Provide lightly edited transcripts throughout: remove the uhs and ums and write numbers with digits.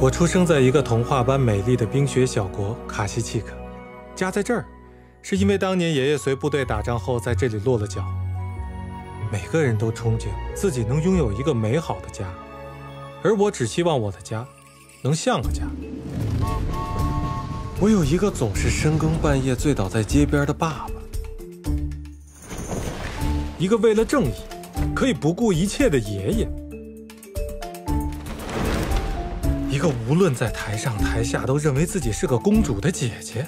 我出生在一个童话般美丽的冰雪小国卡西契克，家在这儿，是因为当年爷爷随部队打仗后在这里落了脚。每个人都憧憬自己能拥有一个美好的家，而我只希望我的家能像个家。我有一个总是深更半夜醉倒在街边的爸爸，一个为了正义可以不顾一切的爷爷，一个无论在台上台下都认为自己是个公主的姐姐。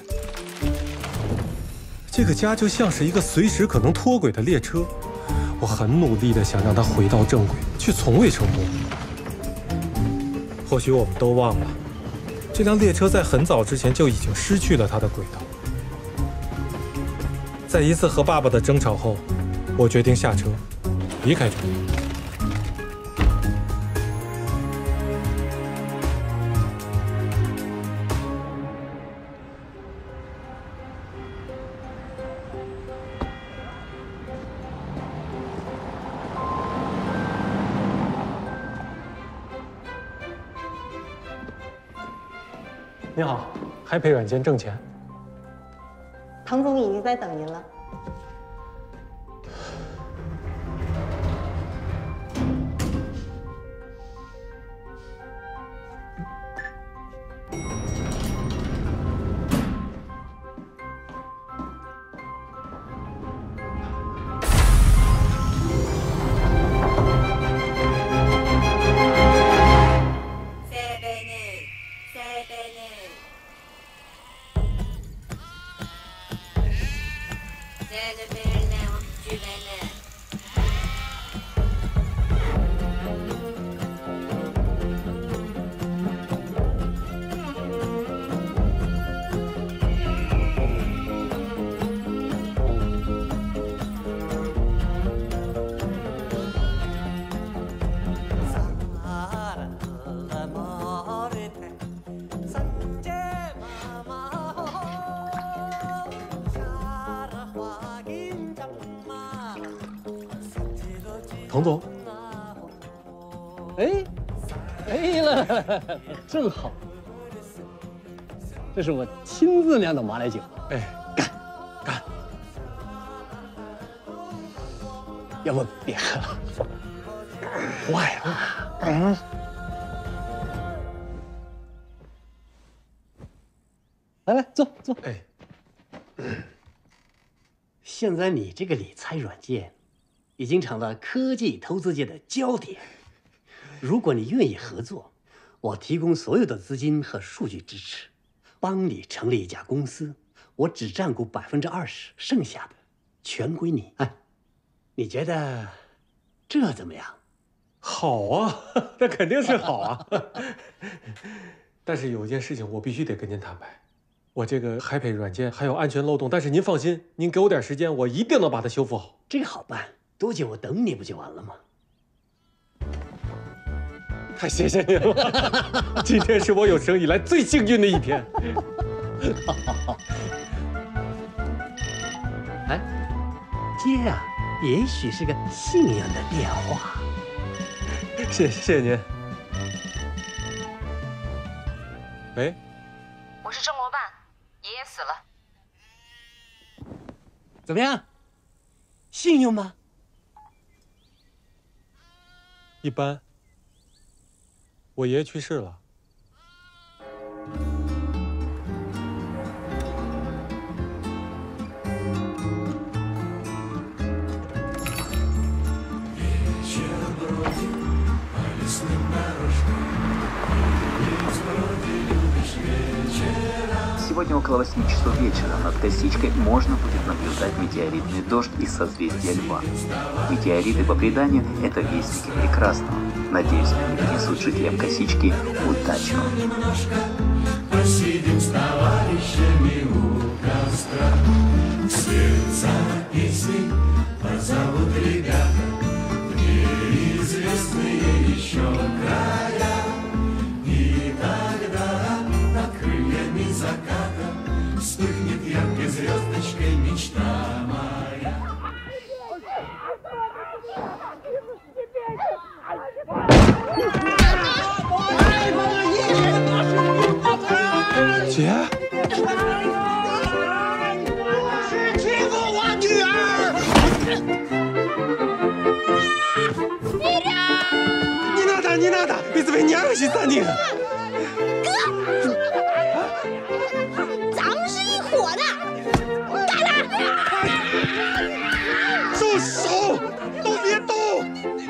这个家就像是一个随时可能脱轨的列车，我很努力地想让它回到正轨，却从未成功。或许我们都忘了，这辆列车在很早之前就已经失去了它的轨道。在一次和爸爸的争吵后，我决定下车，离开这里。你好，海培软件挣钱。 唐总已经在等您了。 童总， 哎了，正好，这是我亲自酿的马奶酒。干！要不别喝了，坏了。来，坐。现在你这个理财软件已经成了科技投资界的焦点。如果你愿意合作，我提供所有的资金和数据支持，帮你成立一家公司，我只占股20%，剩下的全归你。哎，你觉得这怎么样？ 好啊，那肯定是好啊。但是有一件事情我必须得跟您坦白，我这个海培软件还有安全漏洞，但是您放心，您给我点时间，我一定能把它修复好。 这个好办，多久我等你不就完了吗？ 太谢谢您了，今天是我有生以来最幸运的一天。 哎，接啊，也许是个信任的电话。 谢谢您。喂， 我是郑罗办，爷爷死了。 怎么样？信用吗？ 一般。我爷爷去世了。 Сегодня около 8 часов вечера над Косичкой можно будет наблюдать метеоритный дождь из созвездия Льва. Метеориты, по преданию, это вестники прекрасного. Надеюсь, они принесут жителям Косички удачу. Посидим с товарищами у костра. Сердца песни позовут ребята в неизвестные еще края. И тогда над крыльями заката вспыхнет яркой звездочкой мечта моя. Ай, помоги! Не надо! Безвременная сатанин! 咱们是一伙的，干他！ 住手！都别动！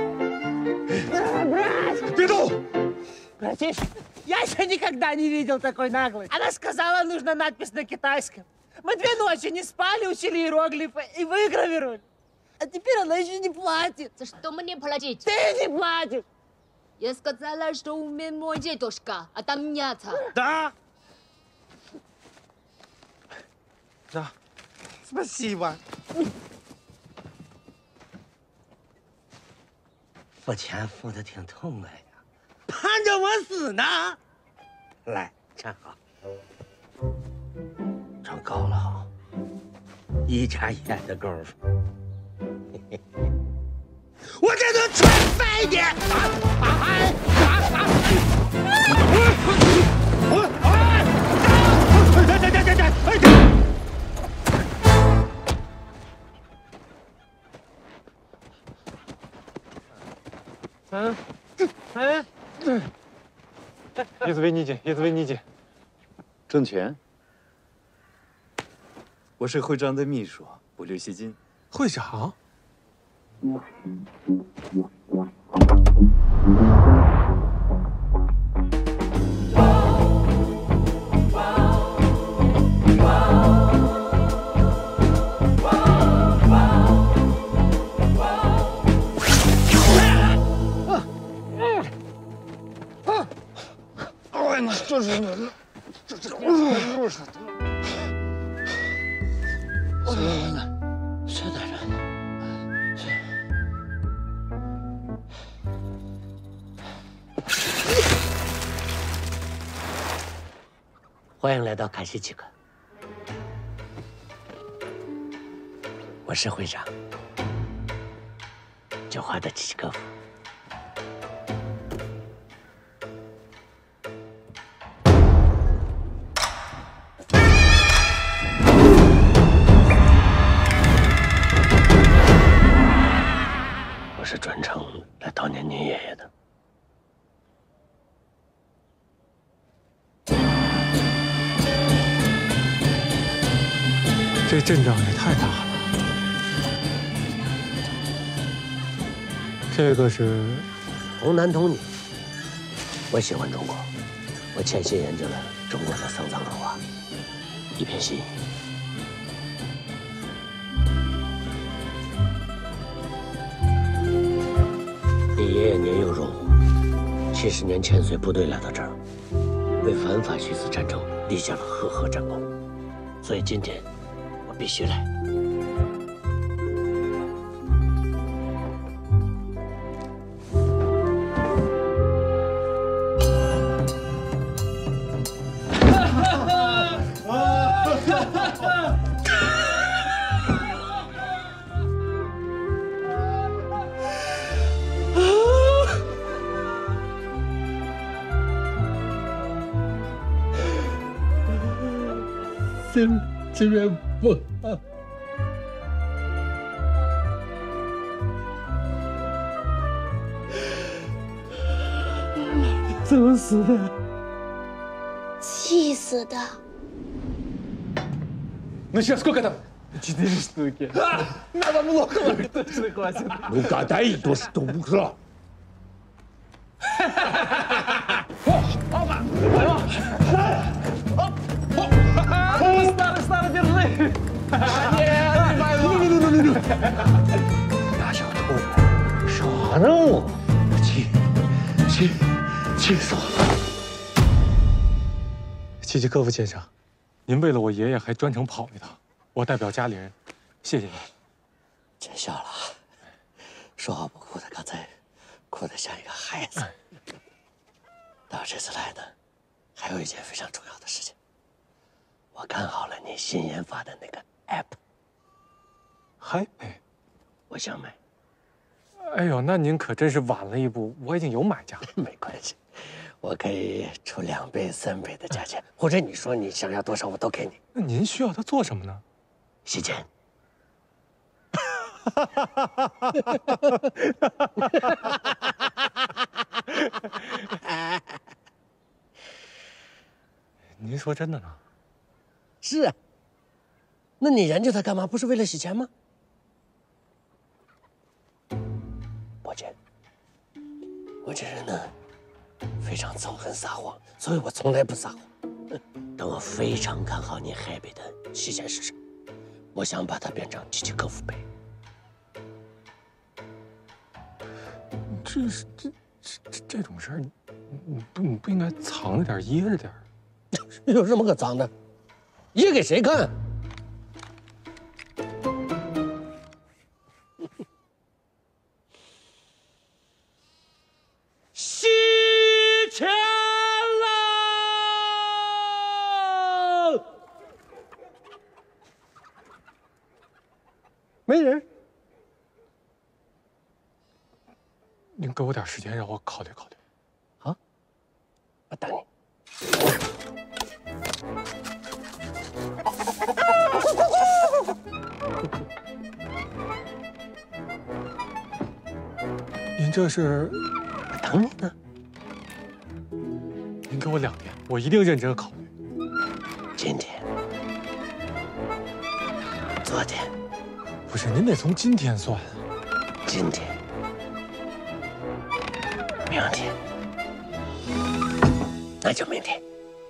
别动！ Братиш, я еще никогда не видел такой наглой. Она сказала, нужна надпись на китайском. Мы 2 ночи не спали, учили иероглифы и выгравировали. А теперь она еще не платит. За что мне платить? Ты не платишь! Я сказала, что у меня мой дедушка, а там нята. Да? Да. Спасибо. 付钱付的挺痛快呀。 盼着我死呢！ 来，站好，站高了哈，一眨眼的功夫， 我这顿踹飞你！ Извините. 郑权，我是会长的秘书，不留锡金。 会长， 是的人。欢迎来到卡西奇克，我是会长，狡猾的契诃夫。 我是专程来悼念您爷爷的。 这阵仗也太大了。这个是童男童女。我喜欢中国，我潜心研究了中国的丧葬文化，一片心意。 你爷爷年幼若无，70年前随部队来到这儿，为反法西斯战争立下了赫赫战功，所以今天我必须来。这边不好。怎么死的？ 气死的。 Ну сейчас сколько там? 4 штуки. Надо много, точно хватит. Ну гадай, то что было. Старый, держи! Нет, не пойму! 大小兔，啥呢我？气死我了！ 契诃夫先生，您为了我爷爷还专程跑一趟，我代表家里人，谢谢您。 见笑了，说好不哭的，刚才哭得像一个孩子。但我这次来的，还有一件非常重要的事情。我看好了你新研发的那个 app， 我想买。 哎呦，那您可真是晚了一步，我已经有买家了。 没关系，我可以出2倍、3倍的价钱，或者你说你想要多少，我都给你。 那您需要它做什么呢？ 洗钱。 您说真的呢？ 是啊。那你研究它干嘛？不是为了洗钱吗？抱歉，我这人呢非常憎恨撒谎，所以我从来不撒谎。但我非常看好你海北的洗钱市场，我想把它变成奇奇克夫杯。 这种事儿，你不应该藏着点，掖着点。 有什么可藏的？掖给谁看？洗钱了！没人。 您给我点时间，让我考虑考虑。 啊，我等你。 您这是？ 我等你呢。 您给我2天，我一定认真考虑。 今天、昨天， 不是，您得从今天算啊。 今天、明天，那就明天。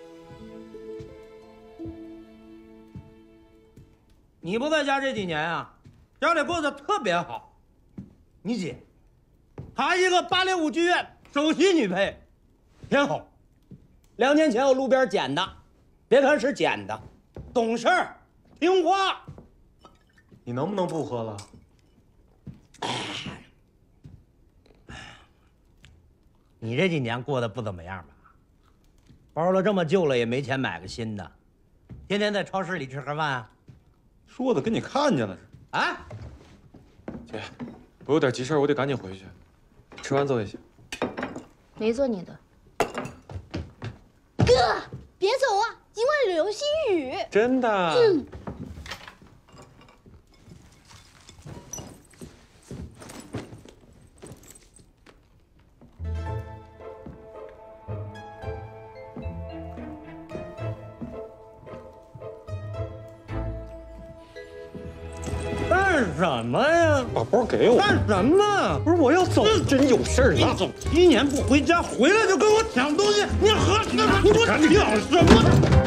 你不在家这几年啊，家里过得特别好。你姐，还一个805剧院首席女配，挺好。2年前我路边捡的，别看是捡的，懂事儿，听话。 你能不能不喝了？ 你这几年过得不怎么样吧？包了这么旧了，也没钱买个新的，天天在超市里吃盒饭啊？ 说的跟你看见了似的。啊， 姐，我有点急事，我得赶紧回去。吃完坐一下。 没做你的。 哥，别走啊！今晚流星雨。 真的？ 干什么呀？ 把包给我。 干什么？ 不是我要走，真有事儿呢。 你走7年不回家，回来就跟我抢东西，你喝什么？你给我抢什么？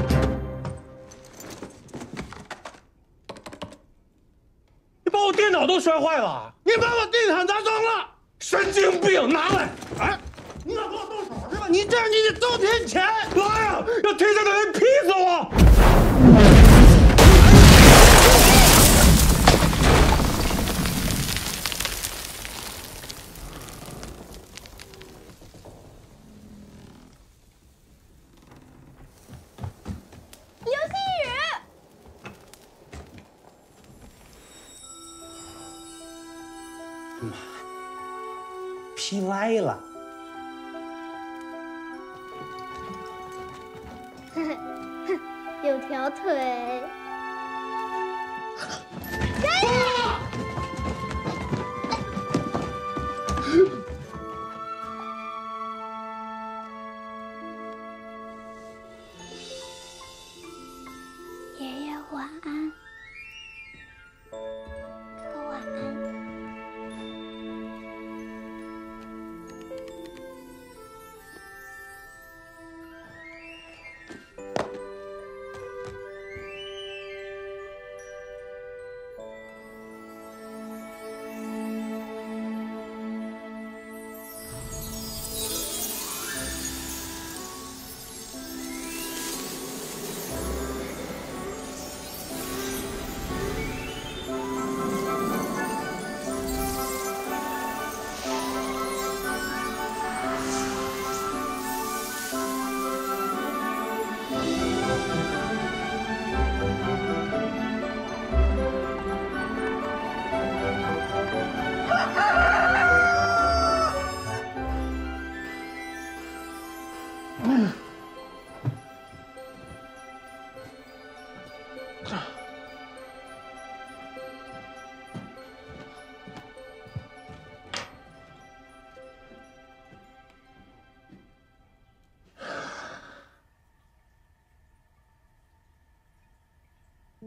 你把我电脑都摔坏了！ 你把我地毯砸脏了！ 神经病，拿来！ 哎，你要跟我动手是吧？你这样你得遭天谴！ 来呀，让天下的人劈死我！ 劈歪了。 有条腿。加油！爷爷晚安。哥晚安。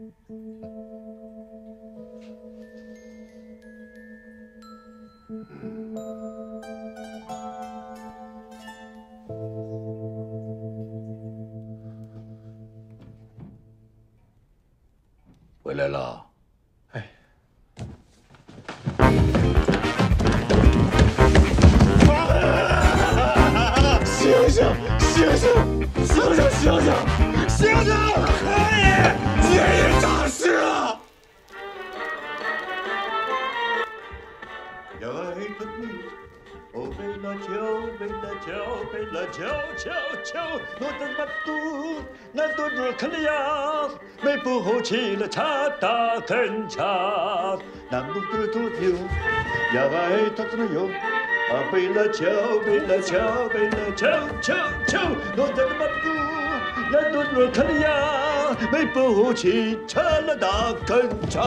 回来了。 哎， 醒醒，醒醒，醒醒，醒醒，醒醒！可以，爷爷诈尸了。 呀哎的你，哦贝拉乔，贝拉乔，贝拉乔，乔乔，我的马杜，那多热克里亚，没不好起了茶大更茶，南部的土牛，呀哎他怎么有？啊贝拉乔，贝拉乔，贝拉乔，乔乔，我的马杜，那多热克里亚，没不好起茶了大更茶。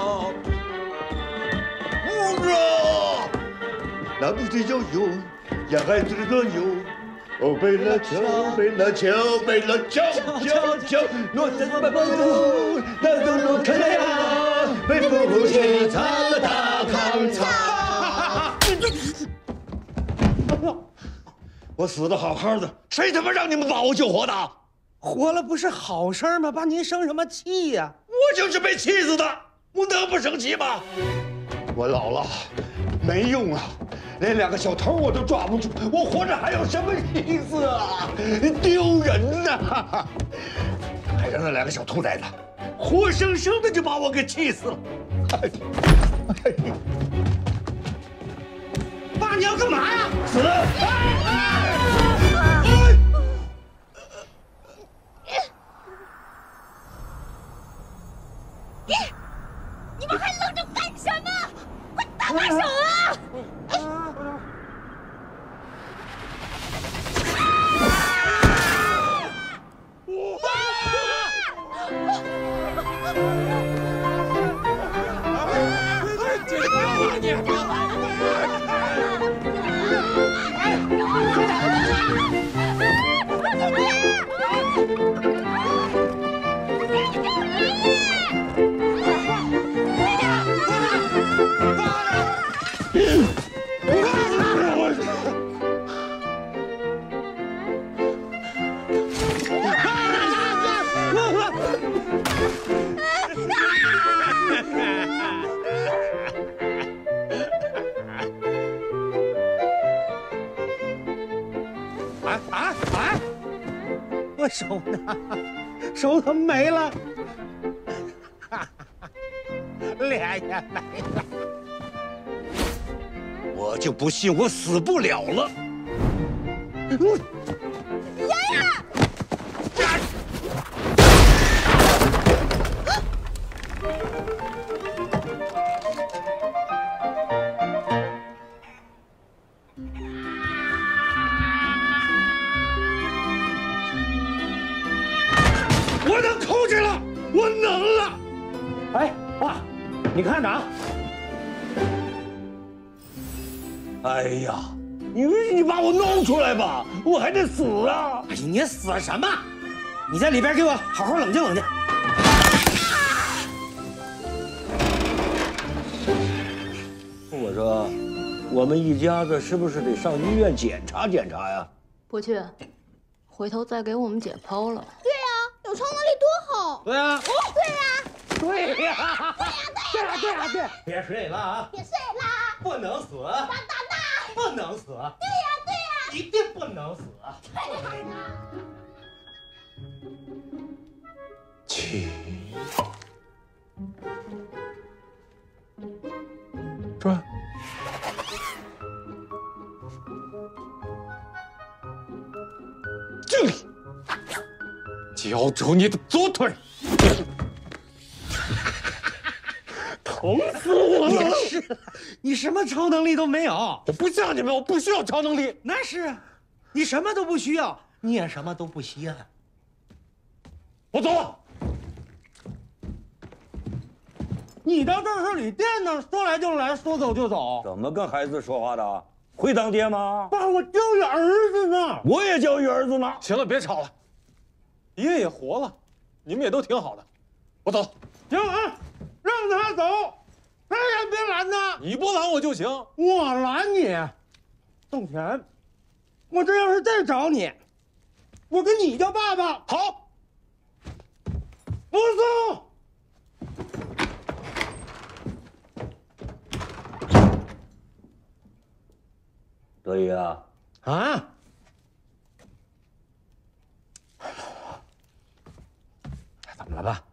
那不得要有，呀孩子的有，哦贝拉乔，贝拉乔，贝拉乔，乔乔，我在那不，那都罗克呀，没不去擦了大康擦。我死的好好的，谁他妈让你们把我救活的？ 活了不是好事吗？把您生什么气呀？ 我就是被气死的，我能不生气吗？我老了，没用啊。连2个小偷我都抓不住，我活着还有什么意思啊？丢人呐！还让那2个小兔崽子活生生的就把我给气死了。 爸，你要干嘛呀？ 死！ 你们还愣着干什么？快打把手啊！ 我手呢？手怎么没了？脸也没了。 我就不信我死不了了。 爷爷！ 我能控制了，我能了。 哎，爸，你看着啊！ 哎呀，你把我弄出来吧，我还得死啊！ 哎呀，你死什么？你在里边给我好好冷静冷静。 我说，我们一家子是不是得上医院检查检查呀？ 不去，回头再给我们解剖了。 对呀，有超能力多好。 对呀。 对呀。 对呀。对。别睡了啊！ 别睡啦！ 不能死！ 大！ 不能死！ 对呀， 一定不能死！ 对呀。 起，转， 这里，交出你的左腿！疼死我了！ 你什么超能力都没有。 我不像你们，我不需要超能力。 那是啊，你什么都不需要，你也什么都不稀罕。 我走了。 你到这是旅店呢，说来就来，说走就走。 怎么跟孩子说话的？会当爹吗？ 爸，我教育儿子呢。 我也教育儿子呢。 行了，别吵了。爷爷也活了，你们也都挺好的。 我走。 行啊，让他走，谁也别拦他。 你不拦我就行。 我拦你，仲田，我这要是再找你，我跟你叫爸爸。 好， 不送。 德宇啊， 啊！ 怎么了吧？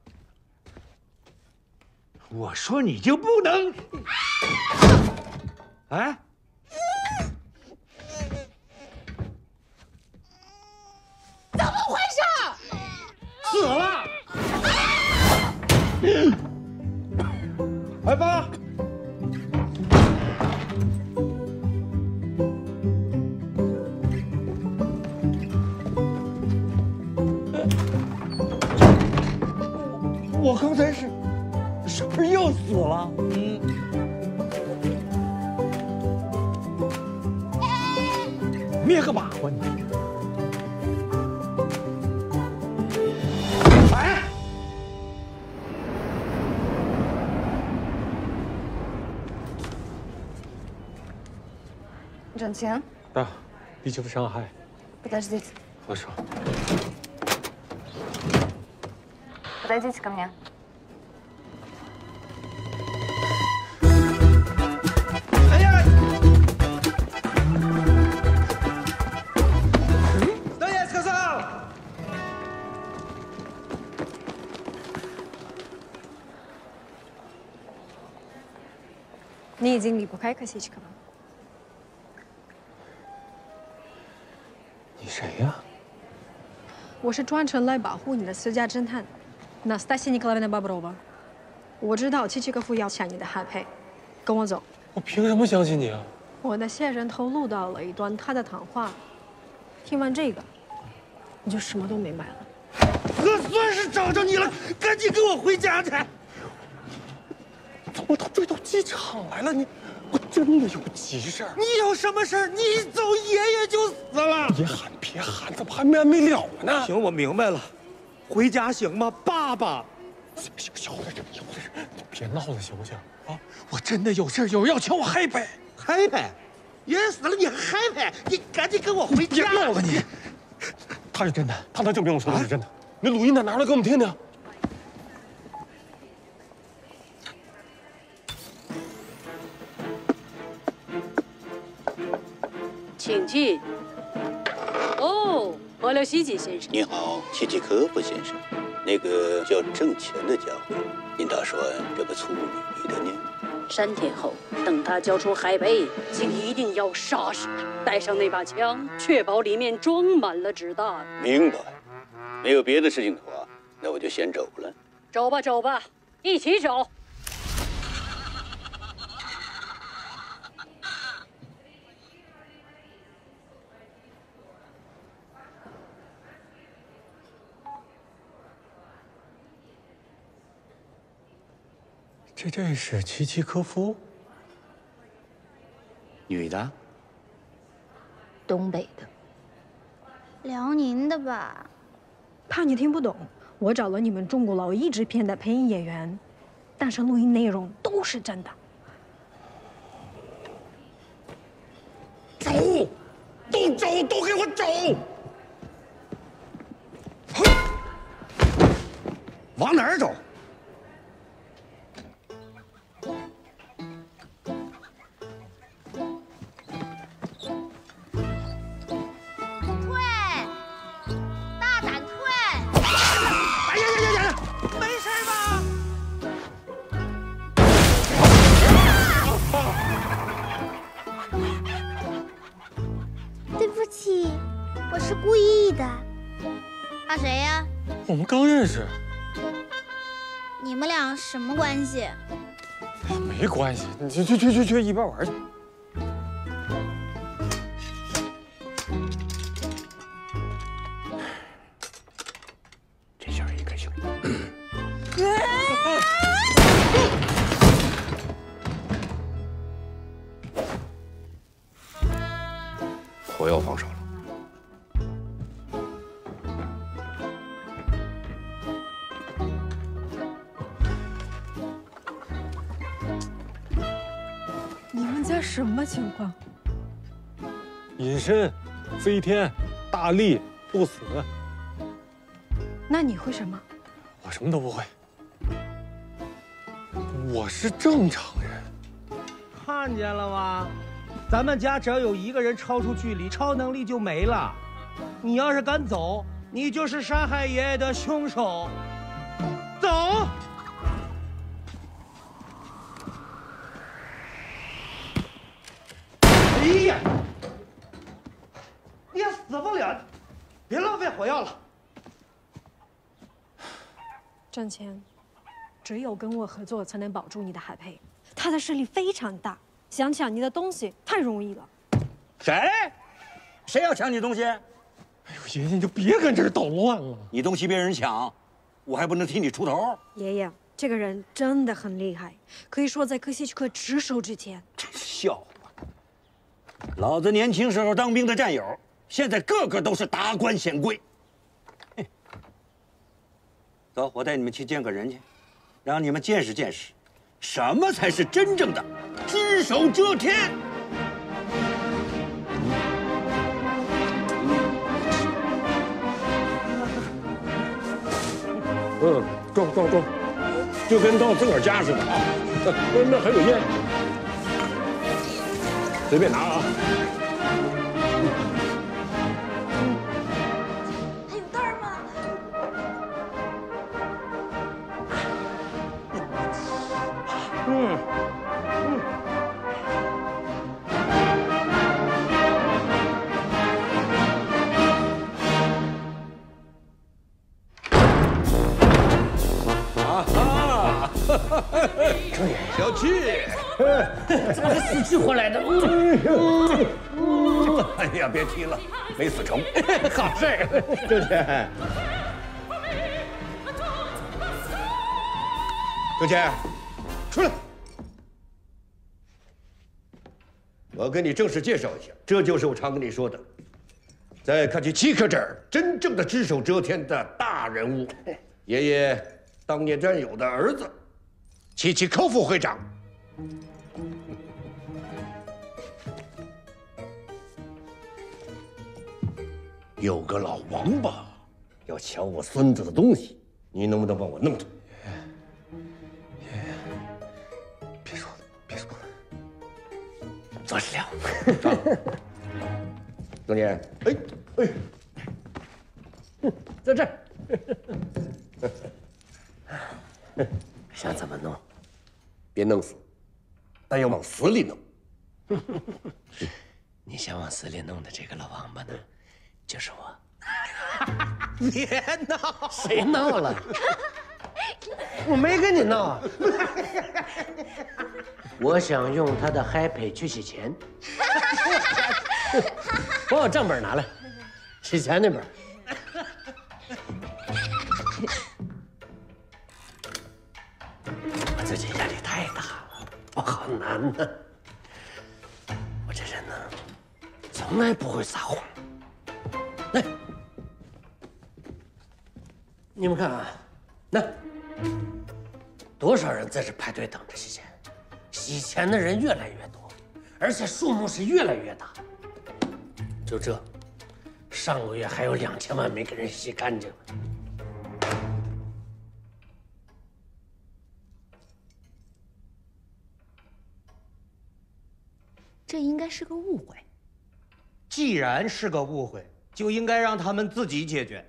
我说你就不能？哎， 怎么回事？ 死了！哎，爸。我刚才是不是又死了？灭个马吧你！哎， 挣钱。 Да, лечу в Шанхай. Подождите. Хорошо. Подойдите ко мне. Что я сказал? 你已经离不开可西奇克了。 你谁呀？ 我是专程来保护你的私家侦探，Настасья Николаевна Боброва。我知道契奇科夫要抢你的海佩，跟我走。 我凭什么相信你啊？ 我的线人透露到了一段他的谈话，听完这个，你就什么都明白了。 可算是找着你了，赶紧跟我回家去。 怎么他追到机场来了？我真的有急事儿。 你有什么事儿？你一走，爷爷就死了。 别喊，怎么还没完没了呢？ 行，我明白了，回家行吗，爸爸？ 行，有的是，你别闹了，行不行？啊，我真的有事儿，有人要抢我海佩。 海佩，爷爷死了，你还海佩？你赶紧跟我回家。 别闹了你！他是真的，他能证明我说的是真的。那录音带拿出来给我们听听。 请进。哦，波留西基先生。 你好，契奇科夫先生。那个叫挣钱的家伙，您打算这么粗鄙的呢 3天后，等他交出海贝，请一定要杀死他，带上那把枪，确保里面装满了子弹。 明白。没有别的事情的话，那我就先走了。 走吧，走吧，一起走。 这是契奇科夫， 女的， 东北的， 辽宁的吧？ 怕你听不懂，我找了你们中国佬译制片的配音演员，但是录音内容都是真的。 走，都走，都给我走！往哪儿走？ 我是故意的。他谁呀？ 我们刚认识。 你们俩什么关系？ 没关系，你去一边玩去。 这下应该行。 我要放手了。 什么情况？ 隐身、飞天、大力、不死。 那你会什么？ 我什么都不会。我是正常人。 看见了吗？咱们家只要有一个人超出距离，超能力就没了。你要是敢走，你就是杀害爷爷的凶手。走！哎呀，你也死不了，别浪费火药了。 挣钱，只有跟我合作才能保住你的海培。他的势力非常大，想抢你的东西太容易了。 谁要抢你东西？ 哎呦，爷爷你就别跟这儿捣乱了。 你东西被人抢，我还不能替你出头？ 爷爷，这个人真的很厉害，可以说在科西克只手之天。 真笑话！老子年轻时候当兵的战友，现在个个都是达官显贵。走，我带你们去见个人去，让你们见识见识，什么才是真正的只手遮天。 装，就跟到自个儿家似的啊！那还有烟，随便拿啊！ 还有袋儿吗？ 小七， 怎么还死去活来的？哎呀，别提了，没死成。 好事儿，郑谦。郑谦，出来！我要跟你正式介绍一下，这就是我常跟你说的，在卡奇奇克这儿真正的只手遮天的大人物，爷爷当年战友的儿子。契奇科夫会长，有个老王八要抢我孙子的东西，你能不能帮我弄他？ 爷爷，别说了，别说了， 做事了。 郑年， 在这儿。想怎么弄？ 别弄死，但要往死里弄。 你想往死里弄的这个老王八呢，就是我。 别闹！ 谁闹了？ 我没跟你闹。 我想用他的嗨培去洗钱。把我账本拿来，洗钱那本。我最近压力太大了，我好难呢。我这人呢，从来不会撒谎。来，你们看啊，那多少人在这排队等着洗钱，洗钱的人越来越多，而且数目是越来越大。就这，上个月还有2000万没给人洗干净呢。 这应该是个误会。 既然是个误会，就应该让他们自己解决。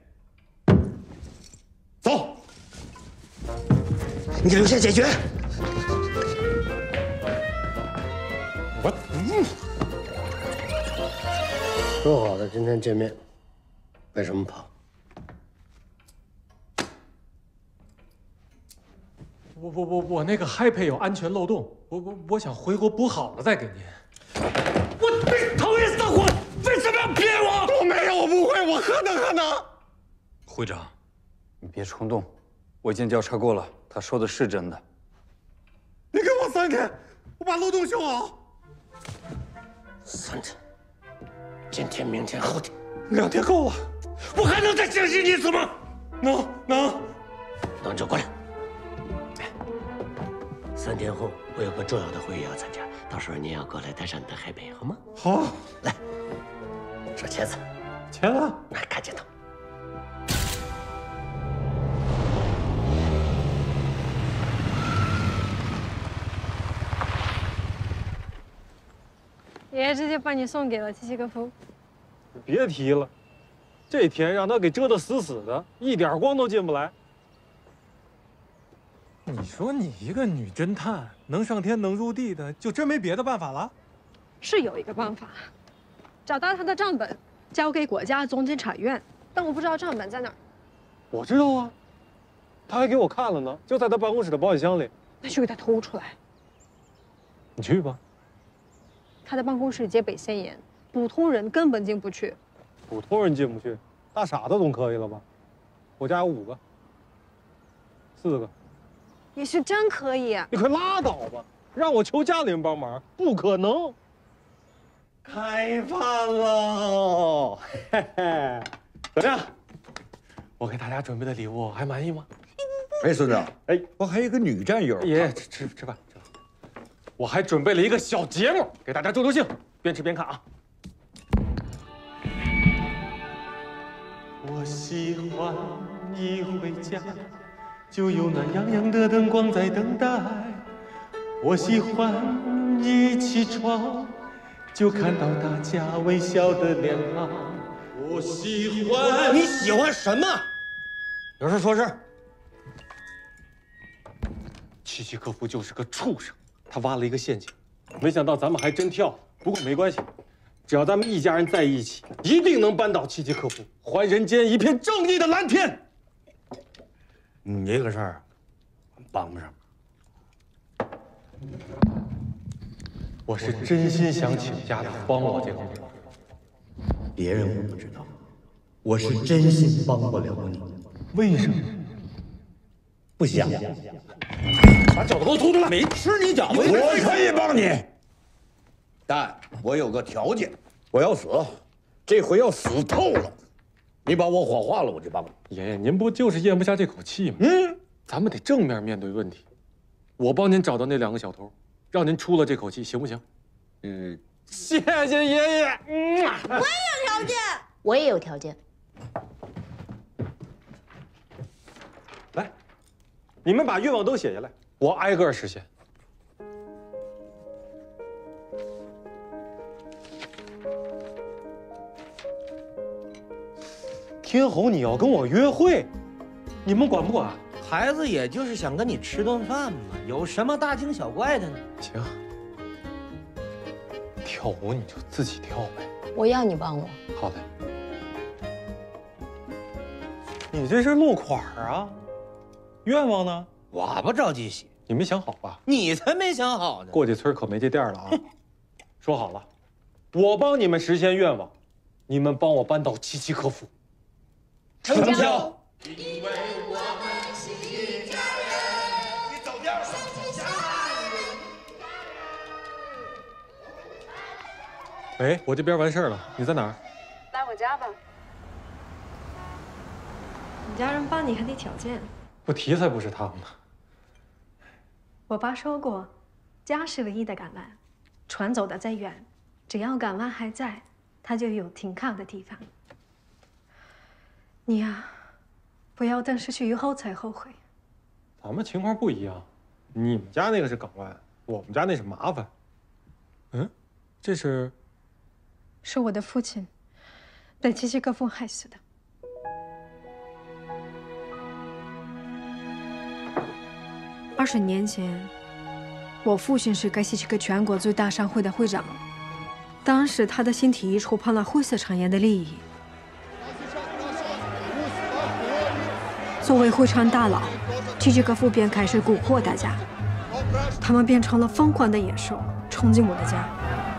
走， 你留下解决。 我说好的今天见面，为什么跑？ 我那个嗨培有安全漏洞，我想回国补好了再给您。 我讨厌撒谎，为什么要骗我？ 我没有，我不会，我何德何能？ 会长，你别冲动，我已经调查过了，他说的是真的。 你给我3天，我把漏洞修好。 3天，今天、明天、后天 ，2天够了。 我还能再相信你一次吗？ 能， 那你就过来。3天后，我有个重要的会议要参加， 到时候你要过来带上你的海贝，好吗？ 好， 来，说签字。 签了， 来看镜头。 爷爷直接把你送给了契契科夫。 别提了，这天让他给遮得死死的，一点光都进不来。你说你一个女侦探，能上天能入地的，就真没别的办法了？ 是有一个办法，找到他的账本，交给国家总检察院，但我不知道账本在哪儿。 我知道啊，他还给我看了呢，就在他办公室的保险箱里。 那就给他偷出来。 你去吧。 他的办公室戒备森严，普通人根本进不去。 普通人进不去，大傻子总可以了吧？我家有5个，4个。 也许真可以。 你快拉倒吧，让我求家里人帮忙，不可能。 开饭喽！嘿嘿，怎么样？ 我给大家准备的礼物还满意吗？ 哎，孙子，哎，我还有一个女战友。 爷爷吃饭。我还准备了一个小节目，给大家助助兴，边吃边看啊。 我喜欢一回家就有那洋洋的灯光在等待，我喜欢一起床就看到大家微笑的脸庞，我喜欢。 你喜欢什么？有事说事。 契契科夫就是个畜生。他挖了一个陷阱，没想到咱们还真跳。不过没关系，只要咱们一家人在一起，一定能扳倒契契科夫，还人间一片正义的蓝天。 你这个事儿，帮不上。 我是真心想请家里帮我这个忙。 别人我不知道，我是真心帮不了你。 为什么？ 不想。 把饺子给我吐出来！没吃你饺子， 我可以帮你，但我有个条件，我要死，这回要死透了。你把我火化了，我就帮你。 爷爷，您不就是咽不下这口气吗？咱们得正面面对问题。我帮您找到那2个小偷，让您出了这口气，行不行？谢谢爷爷。 我也有条件。我也有条件。 来，你们把愿望都写下来。我挨个实现。天侯，你要跟我约会，你们管不管？ 孩子也就是想跟你吃顿饭嘛，有什么大惊小怪的呢？ 行，跳舞你就自己跳呗。 我要你帮我。 好的。你这是落款啊？愿望呢？ 我不着急写， 你没想好吧？ 你才没想好呢。 过几村可没这店了啊！说好了，我帮你们实现愿望，你们帮我扳倒契契科夫。 成交。 因为我们是一家人。你走边儿。 喂，我这边完事儿了，你在哪儿？ 来我家吧。你家人帮你还得条件。 不提才不是他们呢。 我爸说过，家是唯一的港湾，船走得再远，只要港湾还在，它就有停靠的地方。你呀，不要等失去以后才后悔。 咱们情况不一样，你们家那个是港湾，我们家那是麻烦。这是？ 是我的父亲被契契科夫害死的。20年前，我父亲是该契契科全国最大商会的会长，当时他的身体触碰了灰色产业的利益。作为会场大佬，契契科夫便开始蛊惑大家，他们变成了疯狂的野兽，冲进我的家。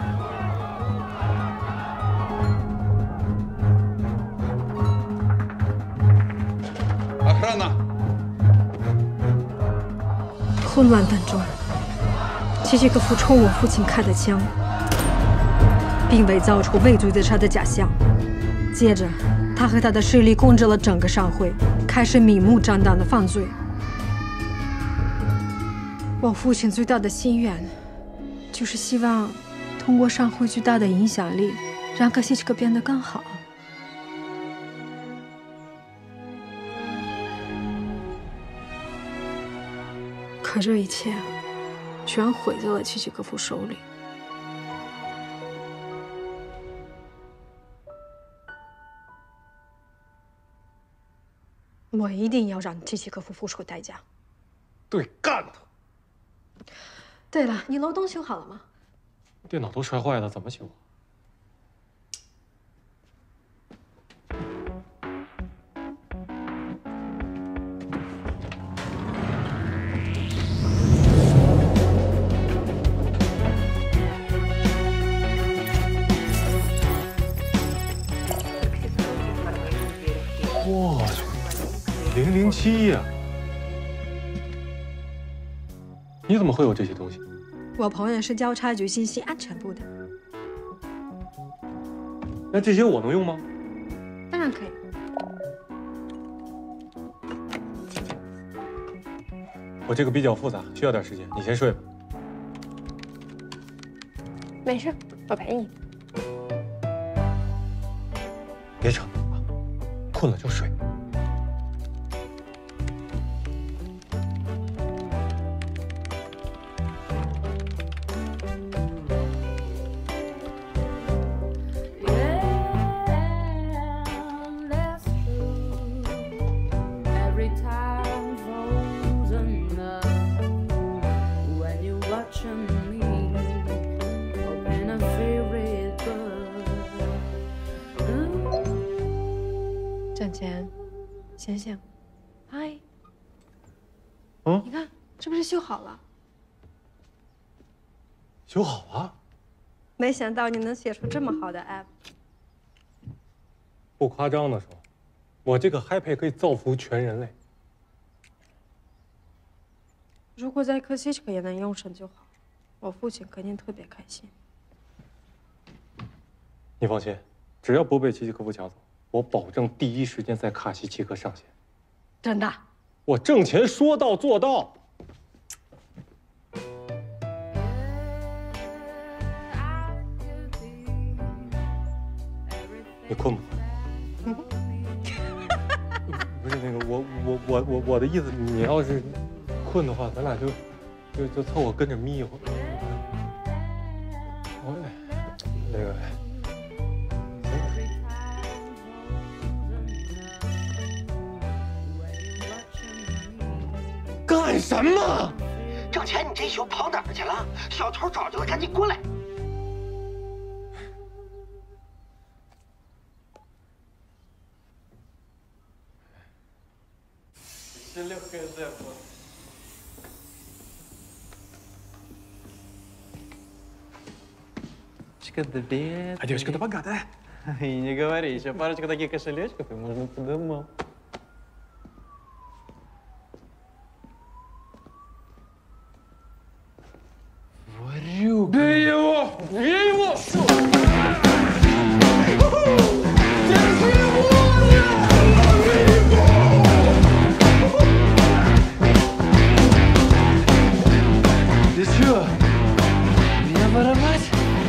混乱当中，契契科夫冲我父亲开了枪，并伪造出畏罪自杀的假象。接着，他和他的势力控制了整个商会，开始明目张胆的犯罪。我父亲最大的心愿， 就是希望通过上会巨大的影响力，让克西奇克变得更好。可这一切全毁在了契契科夫手里。我一定要让契契科夫付出代价。 对，干他！ 对了，你楼栋修好了吗？ 电脑都摔坏了，怎么修？我去，007呀！你怎么会有这些东西？ 我朋友是交叉局信息安全部的。 那这些我能用吗？ 当然可以。 我这个比较复杂，需要点时间，你先睡吧。 没事，我陪你。 别吵啊，困了就睡。 挣钱，醒醒！嗨，你看，是不是修好了？ 修好了？ 没想到你能写出这么好的 app。 不夸张的说，我这个 HiPay 可以造福全人类。 如果在克西奇克也能用上就好，我父亲肯定特别开心。 你放心，只要不被契契科夫抢走，我保证第一时间在卡西契克上线。 真的？ 我挣钱说到做到。你困不困？不是那个，我的意思，你要是困的话，咱俩就凑合跟着眯一会儿。我那个。 干什么？挣钱你这宿跑哪儿去了？小偷找着了，赶紧过来！ А девочка-то богатая. И не говори, еще парочку таких кошелечков, и можно по домам. Варюга! Бей его! Бей его! Держи его! Ты чё? Меня воровать?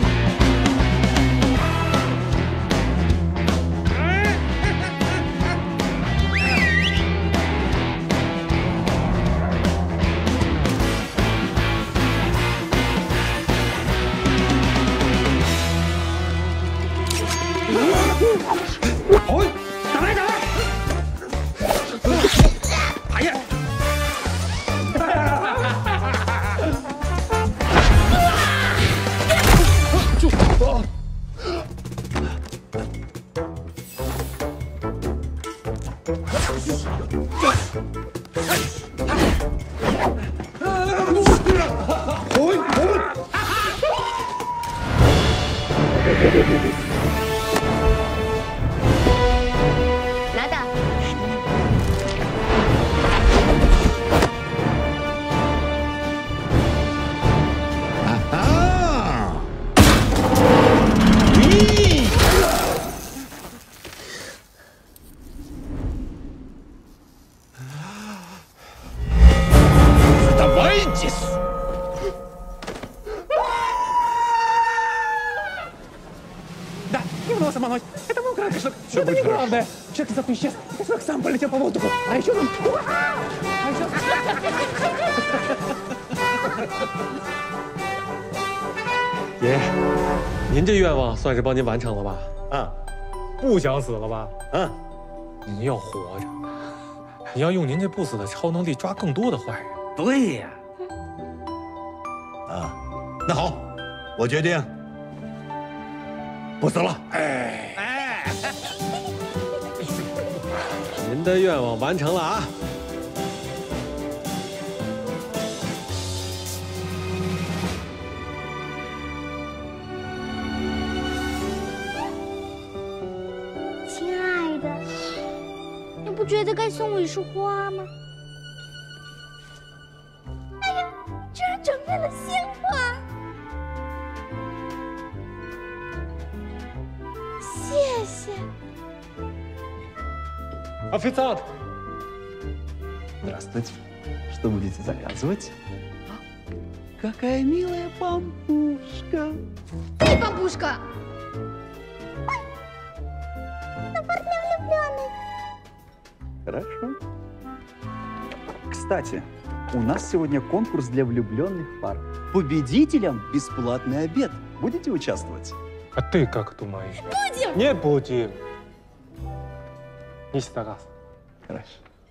Ой, давай, давай! А я... Надо. Сдавайтесь! темного самого. Это мы украли кошелек. Это неправда. Человек внезапно исчез. Кошелек сам полетел по воздуху. А еще он... 爷爷，您这愿望算是帮您完成了吧？ 啊， 不想死了吧？ 啊， 您要活着，你要用您这不死的超能力抓更多的坏人。 对呀。啊，那好，我决定不死了。 哎，您的愿望完成了啊！ 亲爱的，你不觉得该送我一束花吗？哎呀，居然准备了鲜花！谢谢。 Официант! Здравствуйте. Что будете заказывать? Какая милая пампушка. Эй, пампушка! Ой, на порт для влюбленных. Хорошо. Кстати, у нас сегодня конкурс для влюбленных пар. Победителям бесплатный обед. Будете участвовать? А ты как думаешь? Будем! Не будем. Не согласен. Хорошо.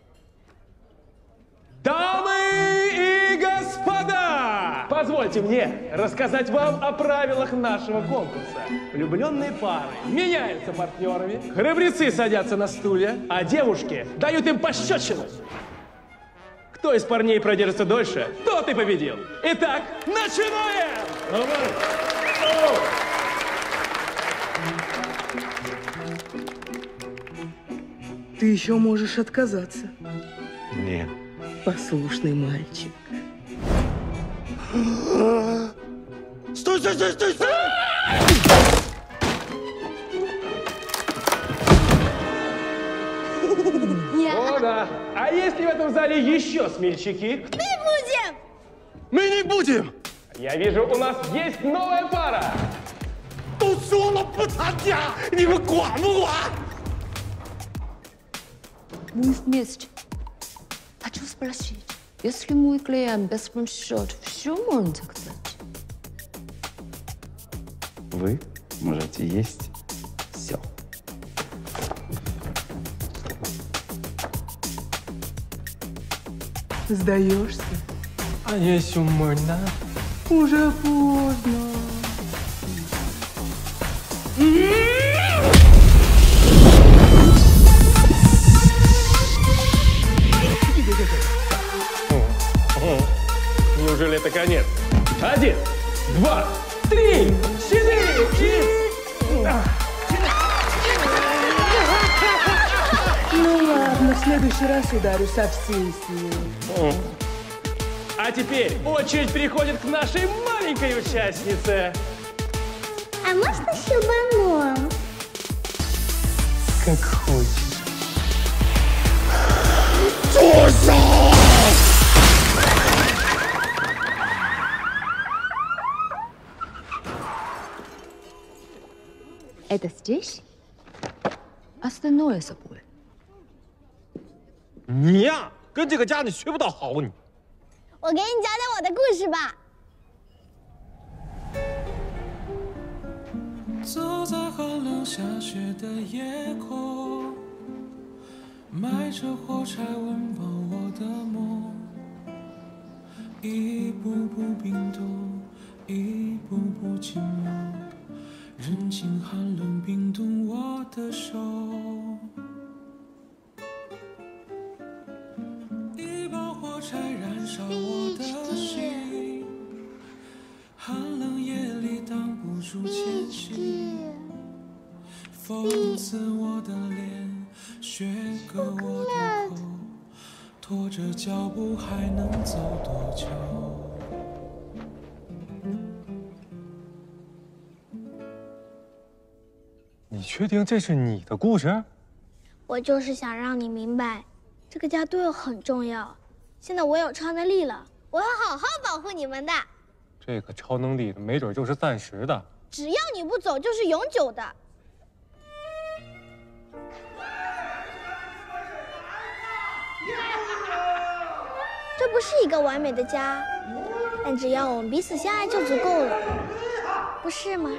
Дамы и господа! Позвольте мне рассказать вам о правилах нашего конкурса. Влюбленные пары меняются партнерами, храбрецы садятся на стулья, а девушки дают им пощечину. Кто из парней продержится дольше, тот и победил. Итак, начинаем! Ты еще можешь отказаться. Нет. Послушный мальчик. Стой, стой, стой, стой, стой! О, да. А есть ли в этом зале еще смельчаки? Мы будем! Мы не будем! Я вижу, у нас есть новая пара. 都说了不参加，你们管不管？ Мой вместе. Хочу спросить, если мы клеим без счет, все можно сказать? Вы можете есть все. Сдаешься? А если можно? Уже поздно. Неужели это конец? 1, 2, 3, 4 и... Ну ладно, в следующий раз ударю со всей силы. А теперь очередь переходит к нашей маленькой участнице. А можно щелбаном? Как хочешь. Это здесь? Остальное забудь. 你呀，跟这个家你学不到好你。 我给你讲讲我的故事吧。 走在寒冷下雪的夜空，埋着火柴温饱我的梦，一步步冰冻，一步步寂寞，人情寒冷冰冻我的手。一把火柴燃烧我的心，寒冷夜里挡不住前行。风刺我的脸，雪割我的口，拖着脚步还能走多久？ 你确定这是你的故事？ 我就是想让你明白，这个家对我很重要。现在我有超能力了，我会好好保护你们的。 这个超能力没准就是暂时的。 只要你不走，就是永久的。 不是一个完美的家，但只要我们彼此相爱就足够了，不是吗？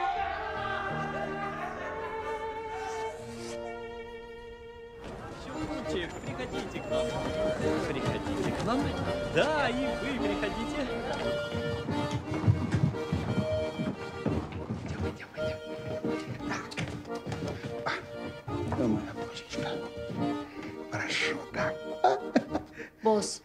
Приходите к нам. Приходите к нам. Да, и вы приходите. Моя божечка. Хорошо, да? Босс.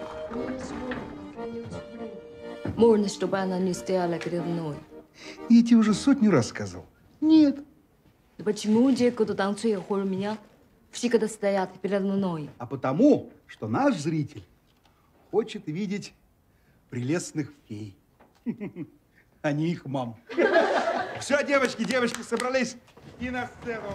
Можно, чтобы она не стояла передо мной. Я тебе уже 100 раз сказал. Нет. Да почему те, кто танцует хуже меня, всегда стоят передо мной? А потому, что наш зритель хочет видеть прелестных фей. А не их мам. Все, девочки, собрались и на сцену.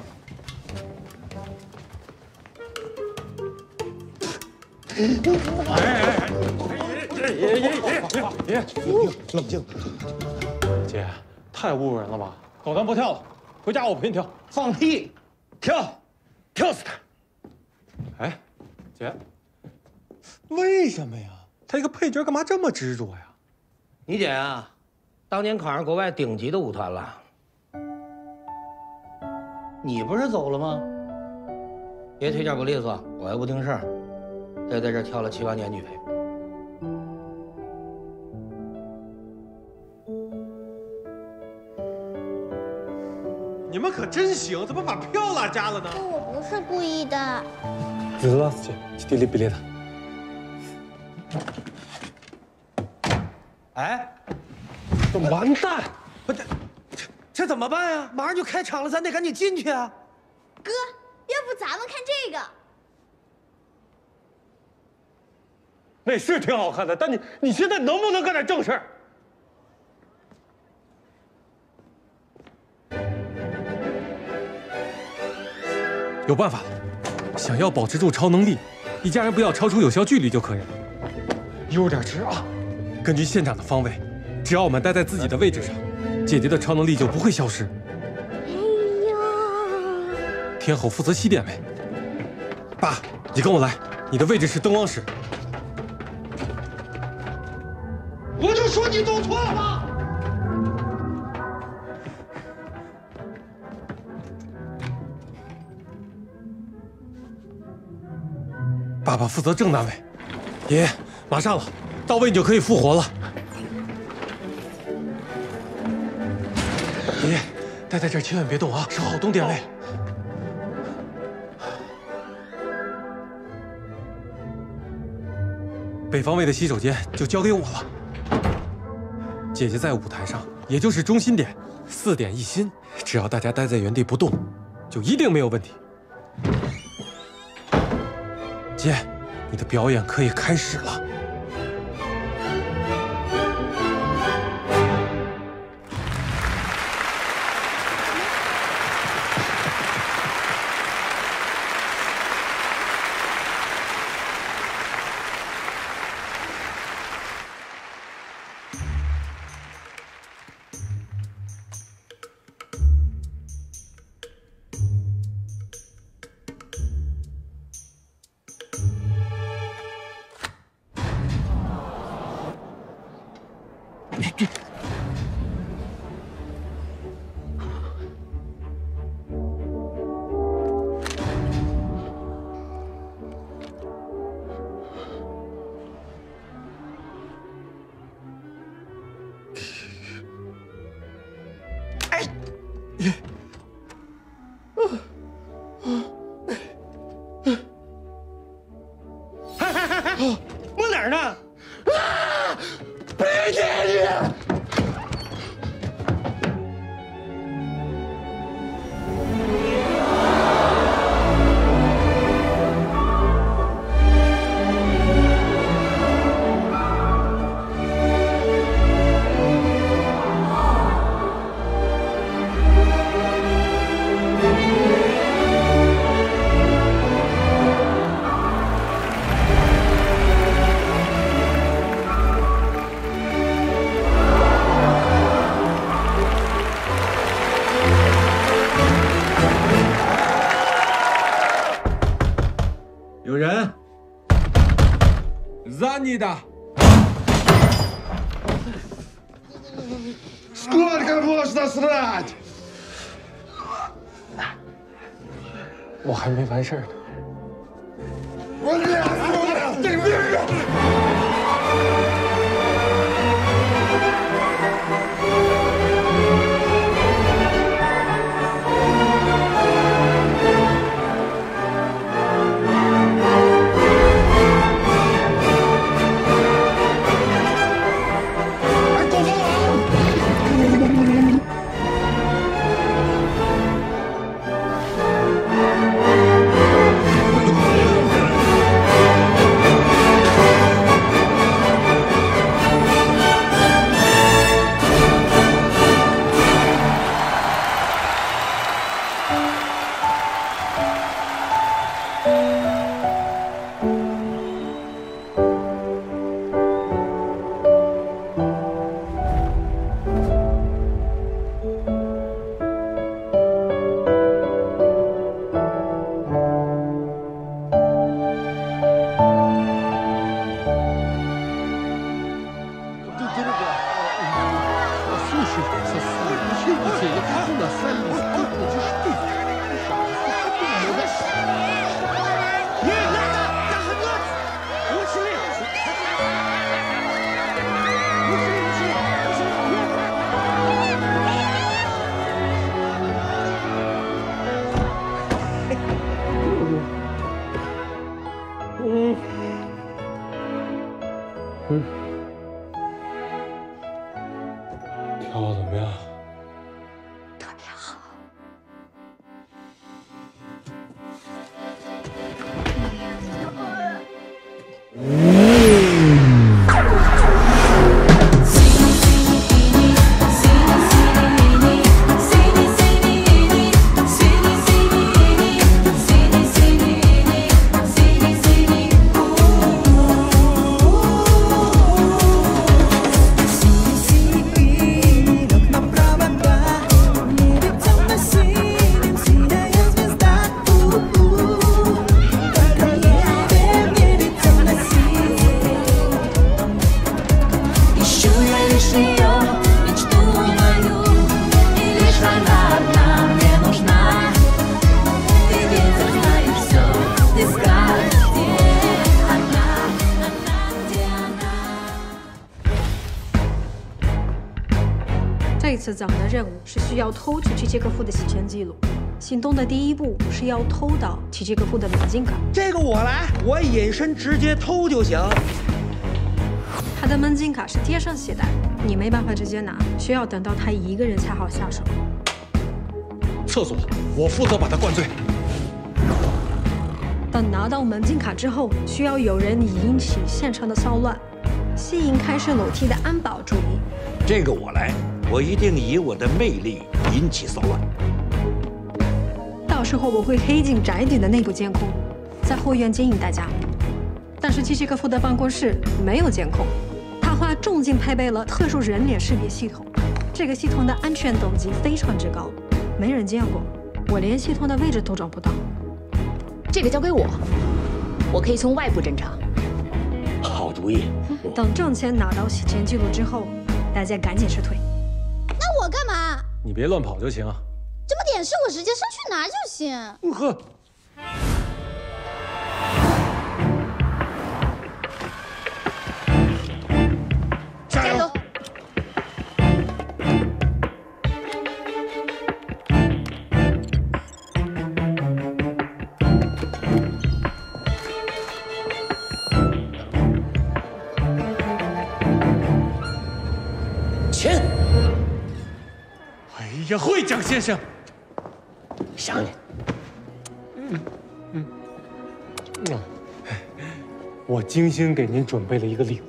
冷静。姐，太侮辱人了吧！狗蛋不跳了，回家我陪你跳。 放屁！跳，跳死他！ 哎，姐，为什么呀？他一个配角干嘛这么执着呀？ 你姐啊，当年考上国外顶级的舞团了。你不是走了吗？别腿脚不利索，我又不听事儿，再在这跳了7、8年女配。 你们可真行，怎么把票拉家了呢？ 我不是故意的。 Здравствуйте, 4 билета。 哎，完蛋！不，这怎么办呀？马上就开场了，咱得赶紧进去啊！ 哥，要不咱们看这个？ 那是挺好看的，但你现在能不能干点正事儿？ 有办法了，想要保持住超能力，一家人不要超出有效距离就可以了。悠着点吃啊！根据县长的方位，只要我们待在自己的位置上，姐姐的超能力就不会消失。 哎呦！ 天后负责西点位。爸，你跟我来，你的位置是灯光室。 我就说你走错了。 爸爸负责正单位，爷爷，马上了，到位你就可以复活了。爷爷，待在这儿千万别动啊，守好东点位。北方位的洗手间就交给我了。姐姐在舞台上，也就是中心点，4点一心，只要大家待在原地不动，就一定没有问题。 姐，你的表演可以开始了。 摸哪儿呢？啊！别介意。 你的。 Сколько можно срать？ 我还没完事儿呢。 我跳得怎么样？ 特别好。 这次咱们的任务是需要偷取契切科夫的洗钱记录。行动的第一步是要偷到契切科夫的门禁卡。 这个我来，我隐身直接偷就行。 他的门禁卡是贴上携带，你没办法直接拿，需要等到他一个人才好下手。 厕所，我负责把他灌醉。 等拿到门禁卡之后，需要有人引起现场的骚乱，吸引开设楼梯的安保注意。 这个我来，我一定以我的魅力引起骚乱。 到时候我会黑进宅邸的内部监控，在后院接应大家。但是契切科夫的办公室没有监控，他花重金配备了特殊人脸识别系统，这个系统的安全等级非常之高，没人见过，我连系统的位置都找不到。 这个交给我，我可以从外部侦查。 好主意。 等挣钱拿到洗钱记录之后，大家赶紧撤退。 那我干嘛？ 你别乱跑就行啊。 这么点事，我直接上去拿就行。 呵。 加油！ 钱。 哎呀，会长先生， 想你。 我精心给您准备了一个礼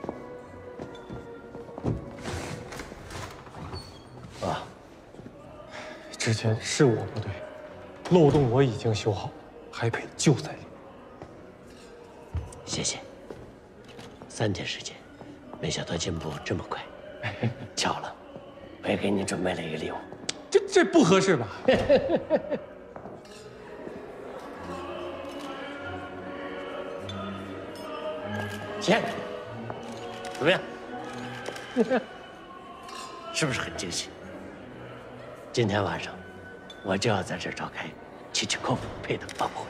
物。 啊， 之前是我不对，漏洞我已经修好，海培就在里。 谢谢。3天时间，没想到进步这么快。巧了，我也给你准备了一个礼物。 这不合适吧？ 见了，怎么样？是不是很惊喜？今天晚上我就要在这儿召开契契科夫配的发布会，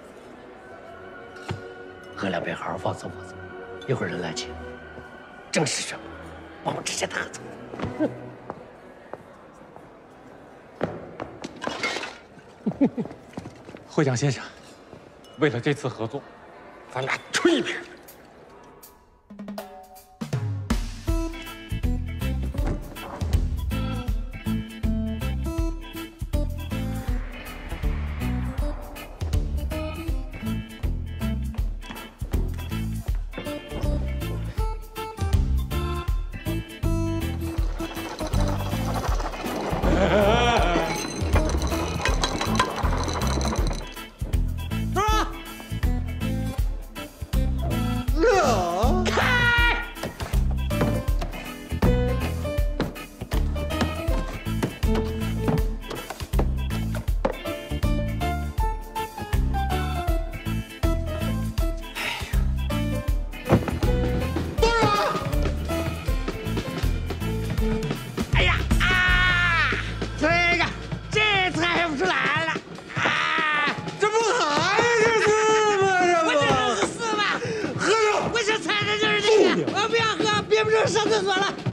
喝两杯，好好放松放松。一会儿人来请，正式宣布我们之间的合作。 会长先生，为了这次合作，咱俩吹一瓶。 上厕所了。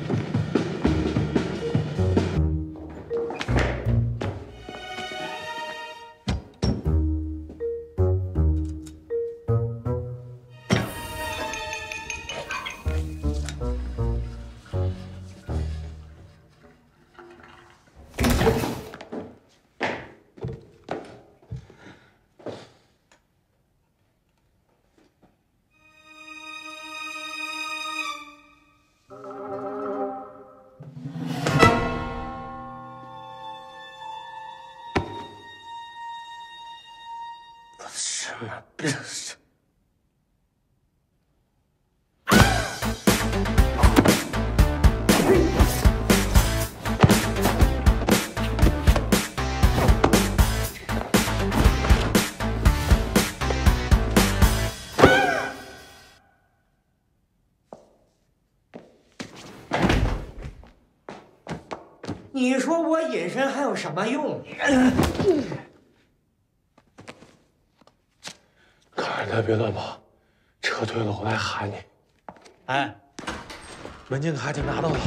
你说我隐身还有什么用？ 看着他别乱跑，撤退了我来喊你。 哎， 门禁卡已经拿到了。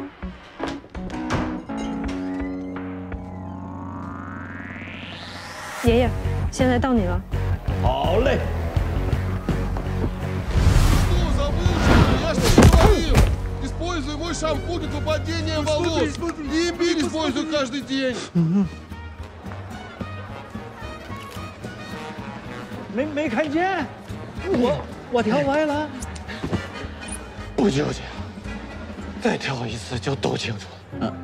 爷爷，现在到你了。 好嘞。 Используй мой шампунь для падения волос. И имбирь используй каждый день. 没看见，我跳歪了。 不纠结，再跳一次就都清楚了。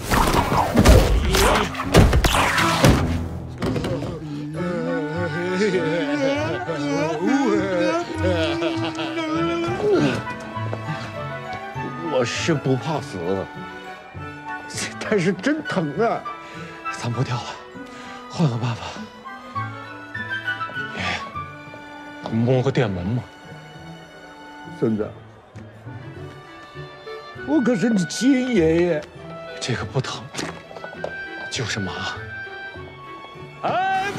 我是不怕死，但是真疼啊！ 咱不跳了，换个办法。爷爷，你摸个电门嘛。 孙子，我可是你亲爷爷。 这个不疼，就是麻。 预备！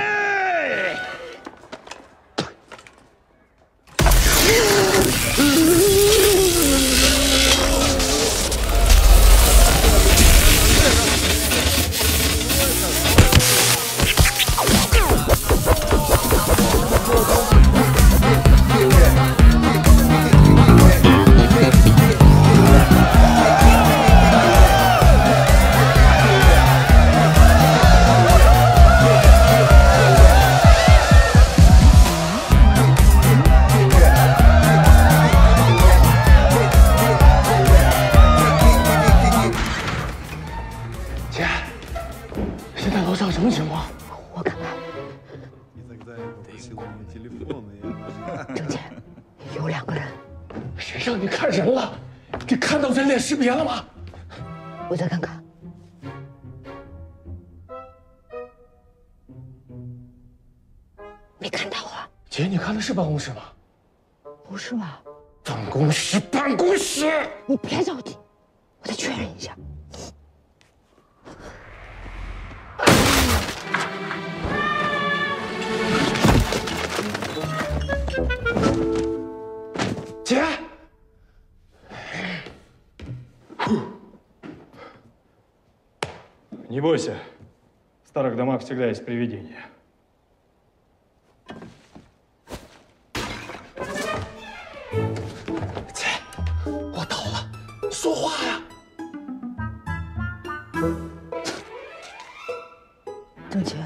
识别了吗？ 我再看看。没看到啊。 姐，你看的是办公室吗？ 不是吧？ 总公司办公室。 你别着急，我再确认一下。 姐。 Не бойся. В старых домах всегда есть привидения. 姐，我到了，说话呀！ 郑权，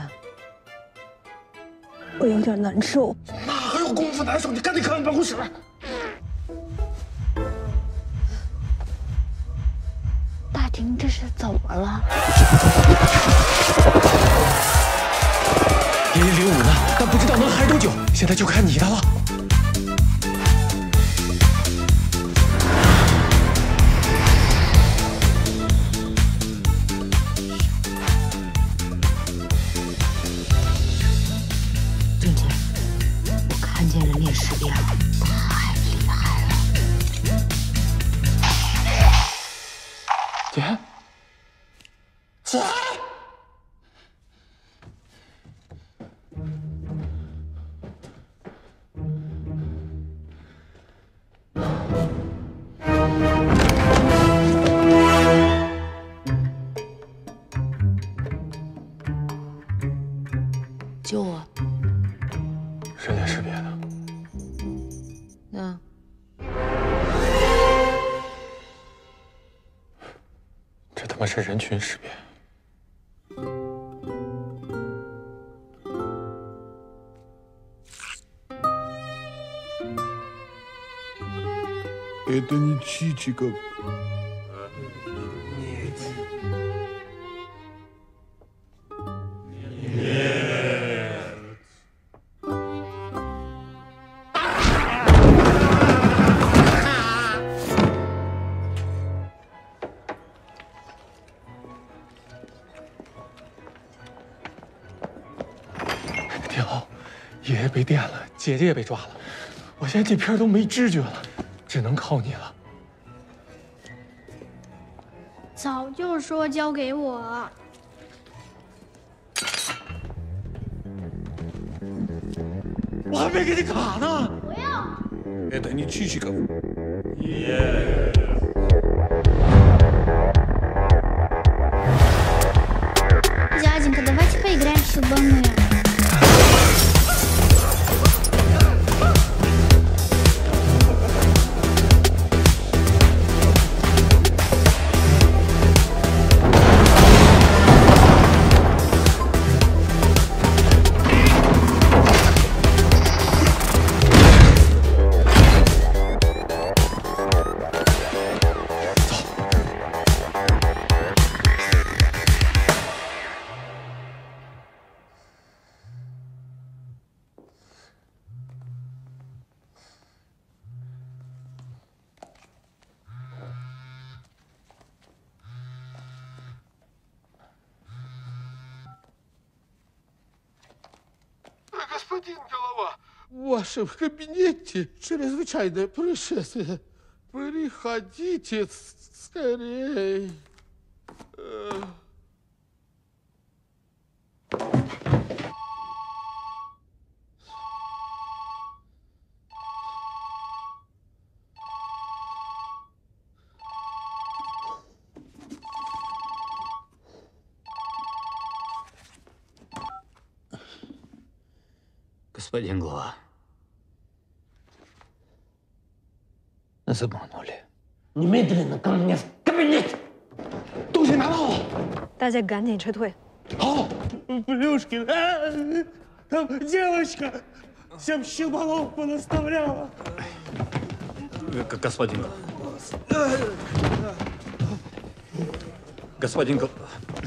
我有点难受。 哪还有功夫难受？你赶紧看看办公室。 大婷这是怎么了？ 爷爷领舞呢，但不知道能嗨多久。现在就看你的了。 郑姐，我看见人脸识别了，太厉害了。 姐，姐， 救我！ 人脸识别呢？ 那。 这他妈是人群识别。 Это не Чичиков. Нет. Нет. 天后，爷爷被电了，姐姐也被抓了，我现在这片都没知觉了，只能靠你了。 早就说交给我。 我还没给你卡呢。 不要。 Это не Чичиков. Дяденька, давайте поиграем в судьбонные. Господин Голова, в вашем кабинете чрезвычайное происшествие. Приходите скорее. Господин глава, нас обманули. Немедленно ко мне в кабинет! 东西拿到了。 大家赶紧撤退。 好。 Плюшкин, там девочка всем щелбанов понаставляла. Господин глава. Господин глава.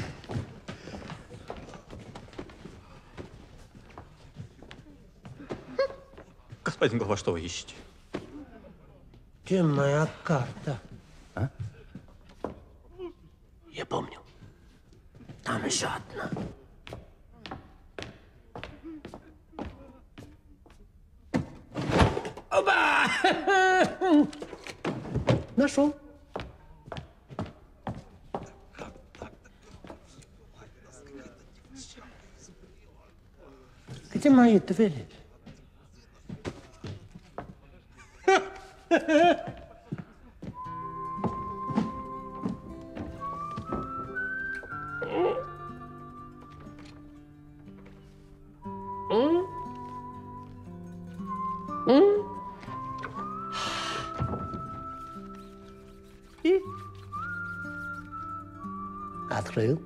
Господин глава, что вы ищете? Где моя карта? А? Я помню. Там еще одна. 欧巴，那说。 Где мои двери? Открыл.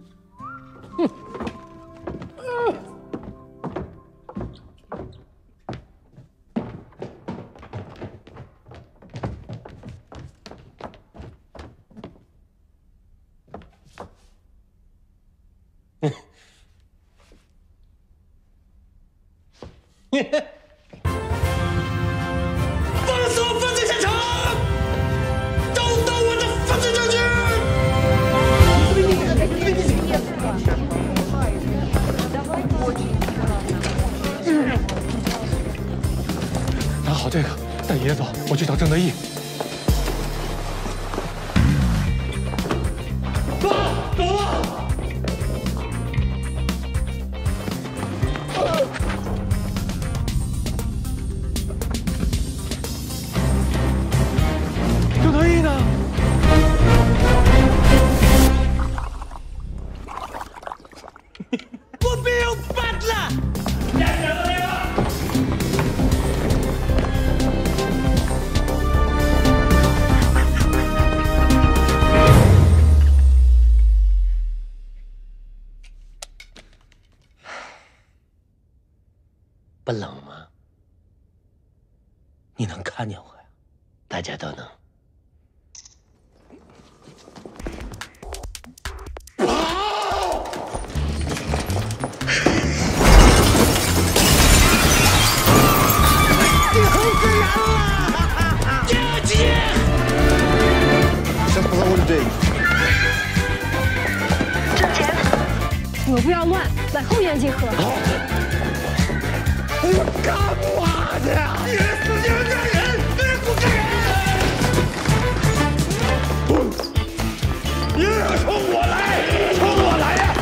放松犯罪现场，找到我的犯罪证据。 拿好这个，带爷爷走，我去找郑德义。 走啊！ 郑德义呢？ 我没有办了。 不冷吗？你能看见我呀？大家都能。 我不要乱，往后院集合。 干嘛的呀？你是死刑犯人，你是不干人！你要冲我来，冲我来呀！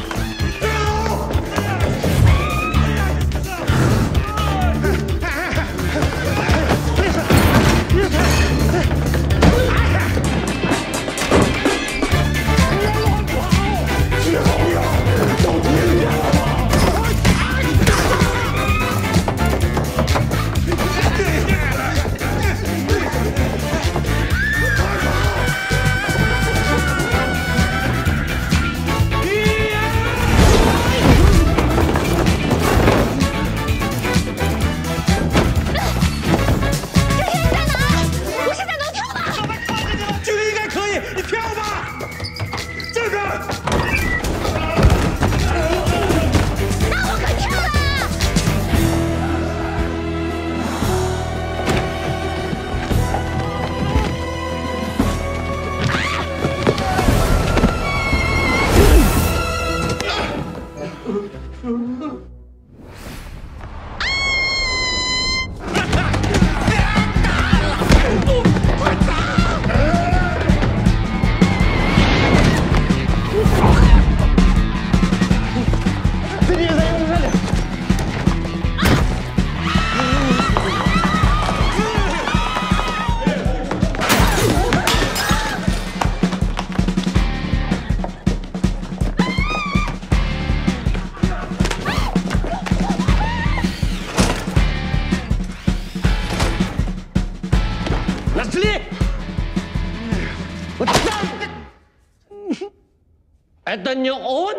Это не он?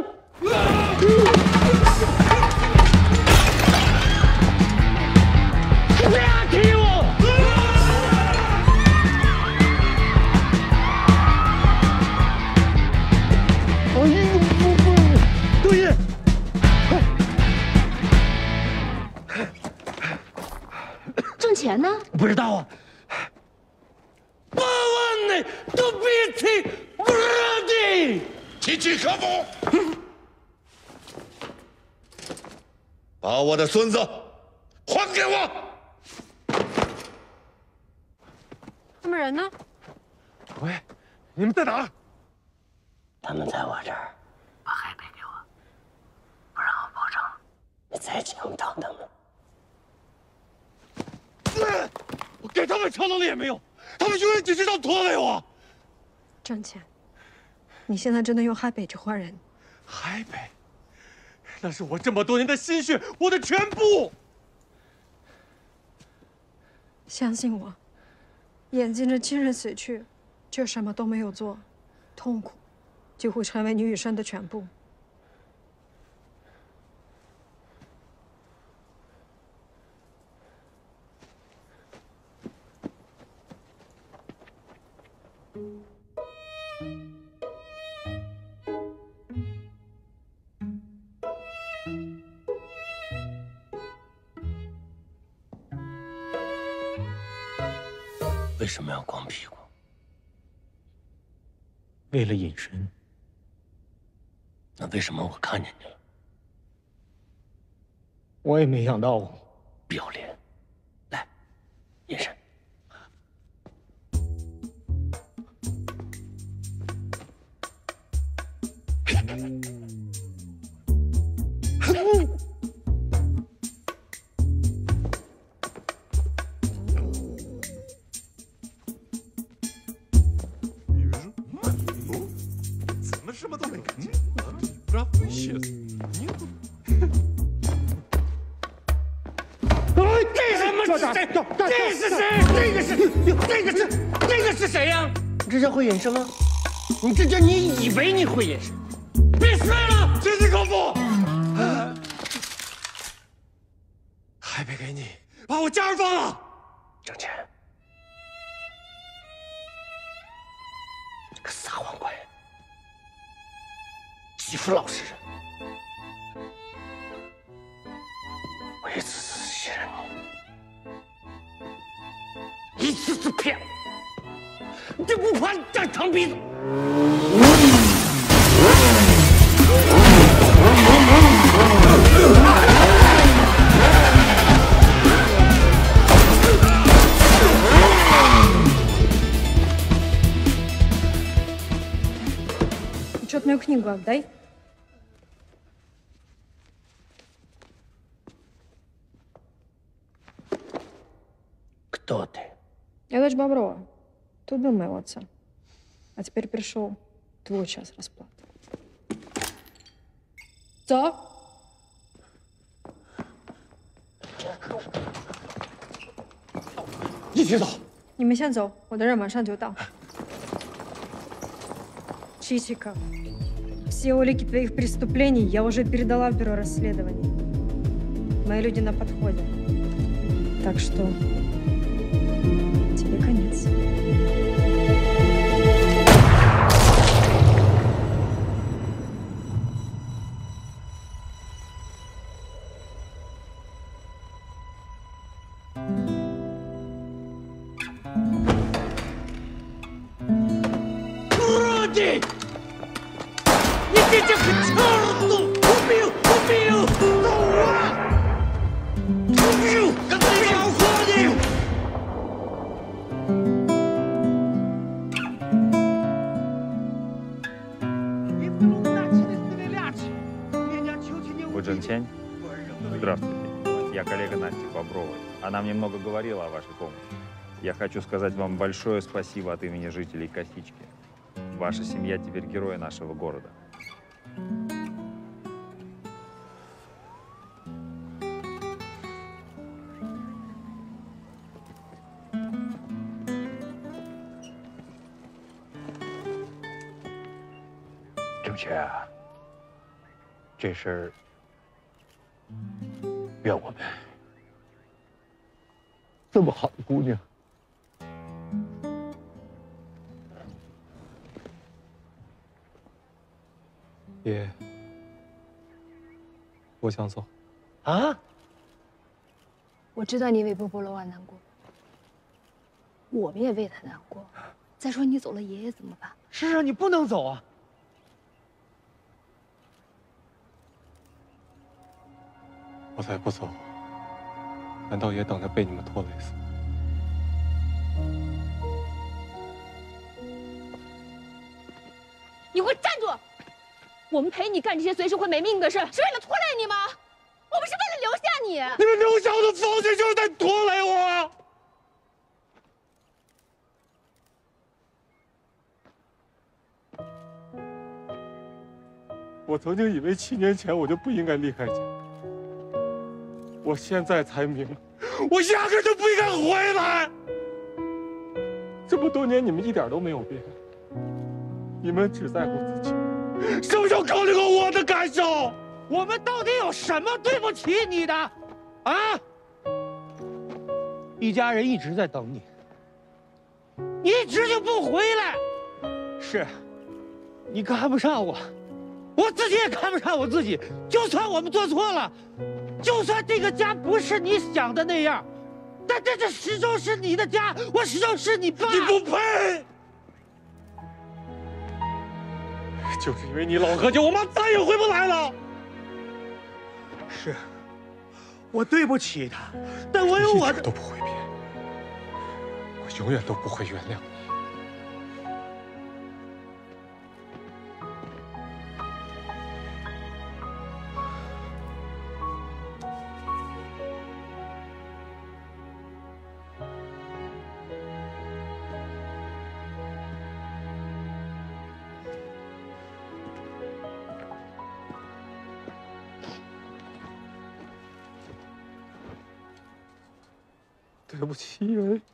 Спрячь его! 杜爷， 挣钱呢？ 不知道啊。 Полонный тупицы вроде! Тихий кого? 把我的孙子还给我！ 们人呢？ 喂，你们在哪儿？ 他们在我这儿，把海贝给我，不然我保证你再抢不到他们。 我给他们超能力也没用，他们永远只知道拖累我。 挣钱，你现在真的用海北去换人？ 海北，那是我这么多年的心血，我的全部。 相信我，眼见着亲人死去，就什么都没有做，痛苦就会成为你余生的全部。 为什么要光屁股？ 为了隐身。 那为什么我看见你了？ 我也没想到。 不要脸！来，隐身。 什么都没看见，правда исчез。 这什么是谁？这是谁？这个是谁呀？ 这叫会隐身吗？你以为你会隐身？ 别睡了， 真是可恶！还没给你，把我家人放了。 挣钱，这个撒谎鬼！欺负老实人，我一次次信任你，一次次骗我，你就不怕长长鼻子？ Учетную книгу отдай. Кто ты? Я дочь Боброва. Ты убил моего отца. А теперь пришел твой час расплаты. Что? 一起走。 你们先走，我的人马上就到。Чичиков, все улики твоих преступлений я уже передала в бюро расследований. Мои люди на подходе. Так что тебе конец. Уроды! Идите к черту! Убил! Убил, который я уходил! Вы Джен Чэнь? Здравствуйте. Я коллега Насти Бобровой. Она мне много говорила о вашей помощи. Я хочу сказать вам большое спасибо от имени жителей Косички. Ваша семья теперь герои нашего города. 郑权，这事儿怨我们。这么好的姑娘， 爷，我想走。 啊？ 我知道你为波波罗娃难过，我们也为他难过。再说你走了，爷爷怎么办？ 是啊，你不能走啊！ 我再不走，难道也等着被你们拖累死？ 我们陪你干这些随时会没命的事，是为了拖累你吗？我们是为了留下你。 你们留下我的方式就是在拖累我。我曾经以为7年前我就不应该离开家，我现在才明白，我压根就不应该回来。这么多年，你们一点都没有变，你们只在乎自己，什么时候考虑过我的感受？ 我们到底有什么对不起你的？啊！一家人一直在等你，一直就不回来。是，你看不上我，我自己也看不上我自己。就算我们做错了，就算这个家不是你想的那样，但这始终是你的家，我始终是你爸。 你不配！就是因为你老喝酒，我妈再也回不来了。 是，我对不起他，但我有我的。 都不会变，我永远都不会原谅你。对不起，因为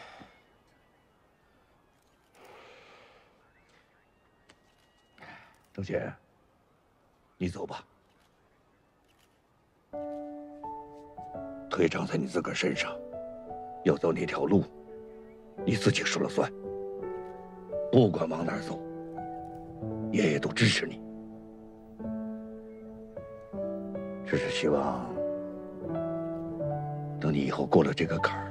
郑贤，你走吧。腿长在你自个儿身上，要走哪条路，你自己说了算。不管往哪儿走，爷爷都支持你。只是希望，等你以后过了这个坎儿，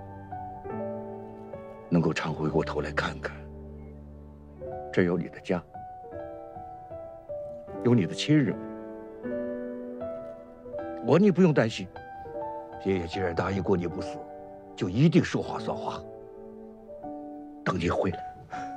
能够常回过头来看看，这有你的家，有你的亲人，你不用担心。爷爷既然答应过你不死，就一定说话算话。等你回来。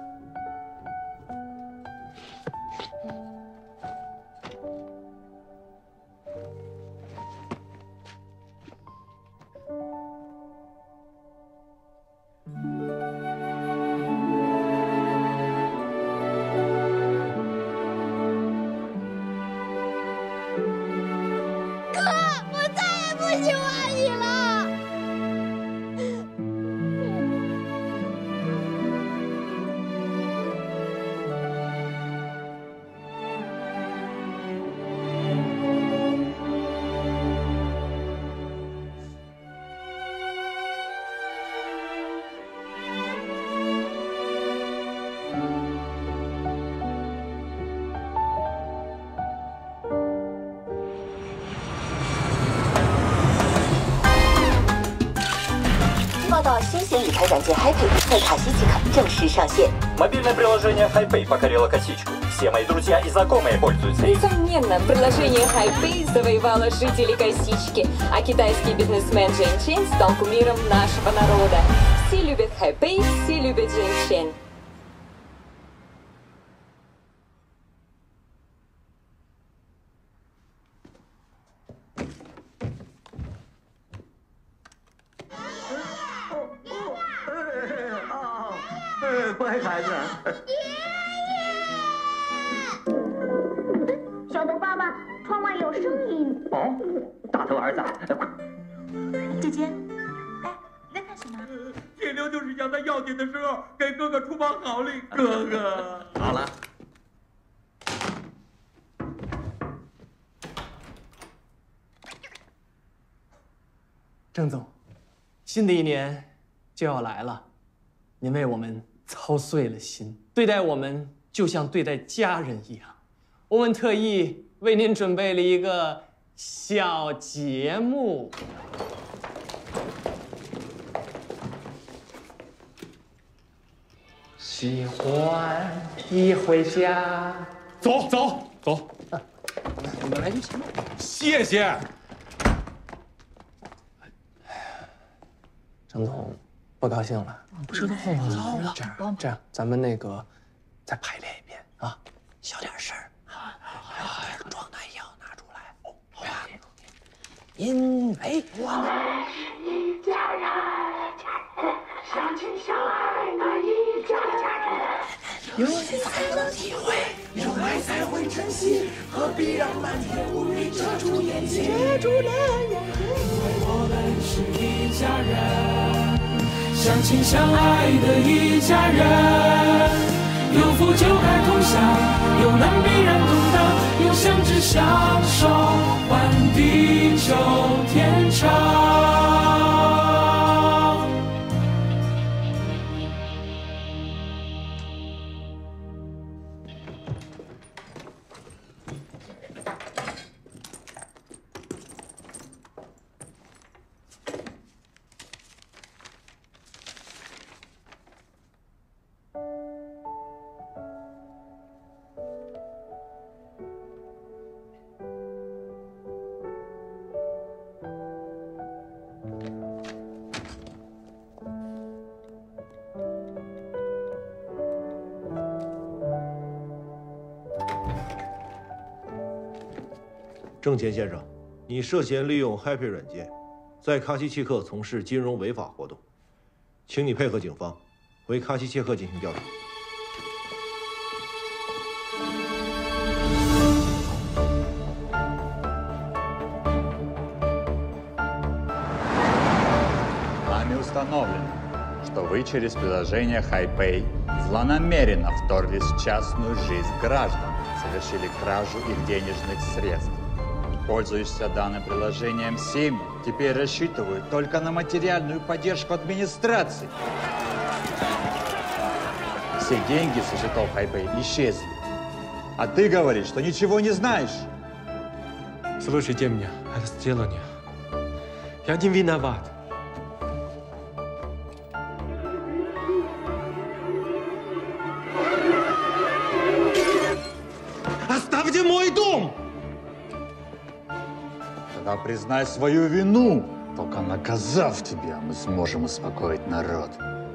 新鲜已开软件 HiPay 在卡西即可正式上线。 Мобильное приложение HiPay покорило косичку. Все мои друзья и знакомые пользуются им. Несомненно, приложение HiPay завоевало жителей Косички, а китайский бизнесмен Жень Чен стал кумиром нашего народа. Все любят HiPay, все любят Жень Чен. 郑总，新的一年就要来了，您为我们操碎了心，对待我们就像对待家人一样。我们特意为您准备了一个小节目。喜欢一回家， 走走走， 我们来就行了。 谢谢。 郑总，不高兴了？不知道啊。这样，咱们再排练一遍啊，小点声儿。 因为我们是一家人，相亲相爱的一家人。有心才能体会，有爱才会珍惜，何必让漫天乌云遮住眼睛？遮住了眼睛。因为我们是一家人，相亲相爱的一家人。有福就该同享，有难必然同当，有相知相守，换地久天长。 郑乾先生，你涉嫌利用 Happy 软件，在卡西契克从事金融违法活动，请你配合警方，回卡西切克进行调查。 Нами установлено, что вы через приложение HiPay злонамеренно вторглись в частную жизнь граждан, совершили кражу их денежных средств. Пользуешься данным приложением семьи, теперь рассчитывают только на материальную поддержку администрации. Все деньги со счетов HiPay исчезли. А ты говоришь, что ничего не знаешь. Слушайте меня, это сделано. Я не виноват. Оставьте мой дом! Тогда признай свою вину. Только наказав тебя, мы сможем успокоить народ.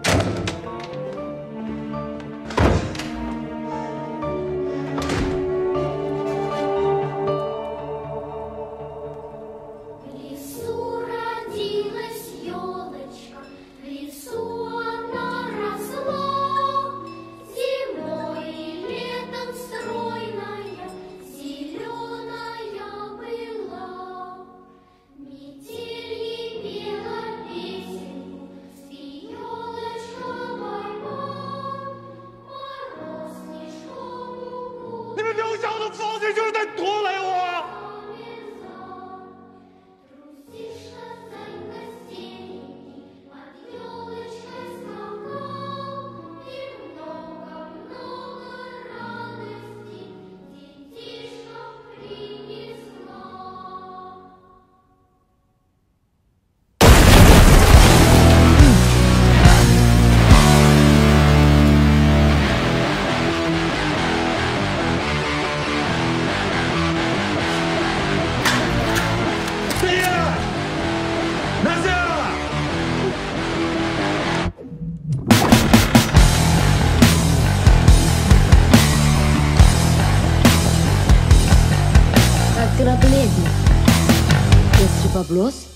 Баблос?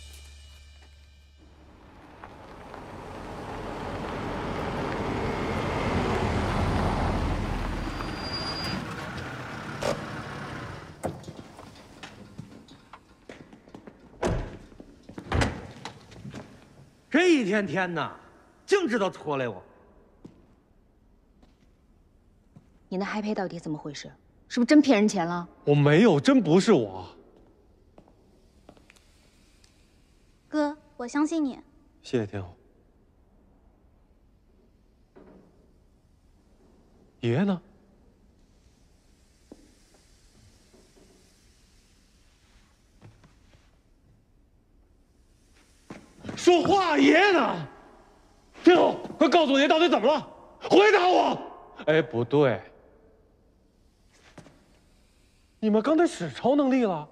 这一天天呐，净知道拖累我。 你那嗨胚到底怎么回事？是不是真骗人钱了？ 我没有，真不是我。 哥，我相信你。 谢谢天后。爷爷呢？说话，爷爷呢？天后，快告诉我爷到底怎么了！回答我！哎，不对，你们刚才使超能力了。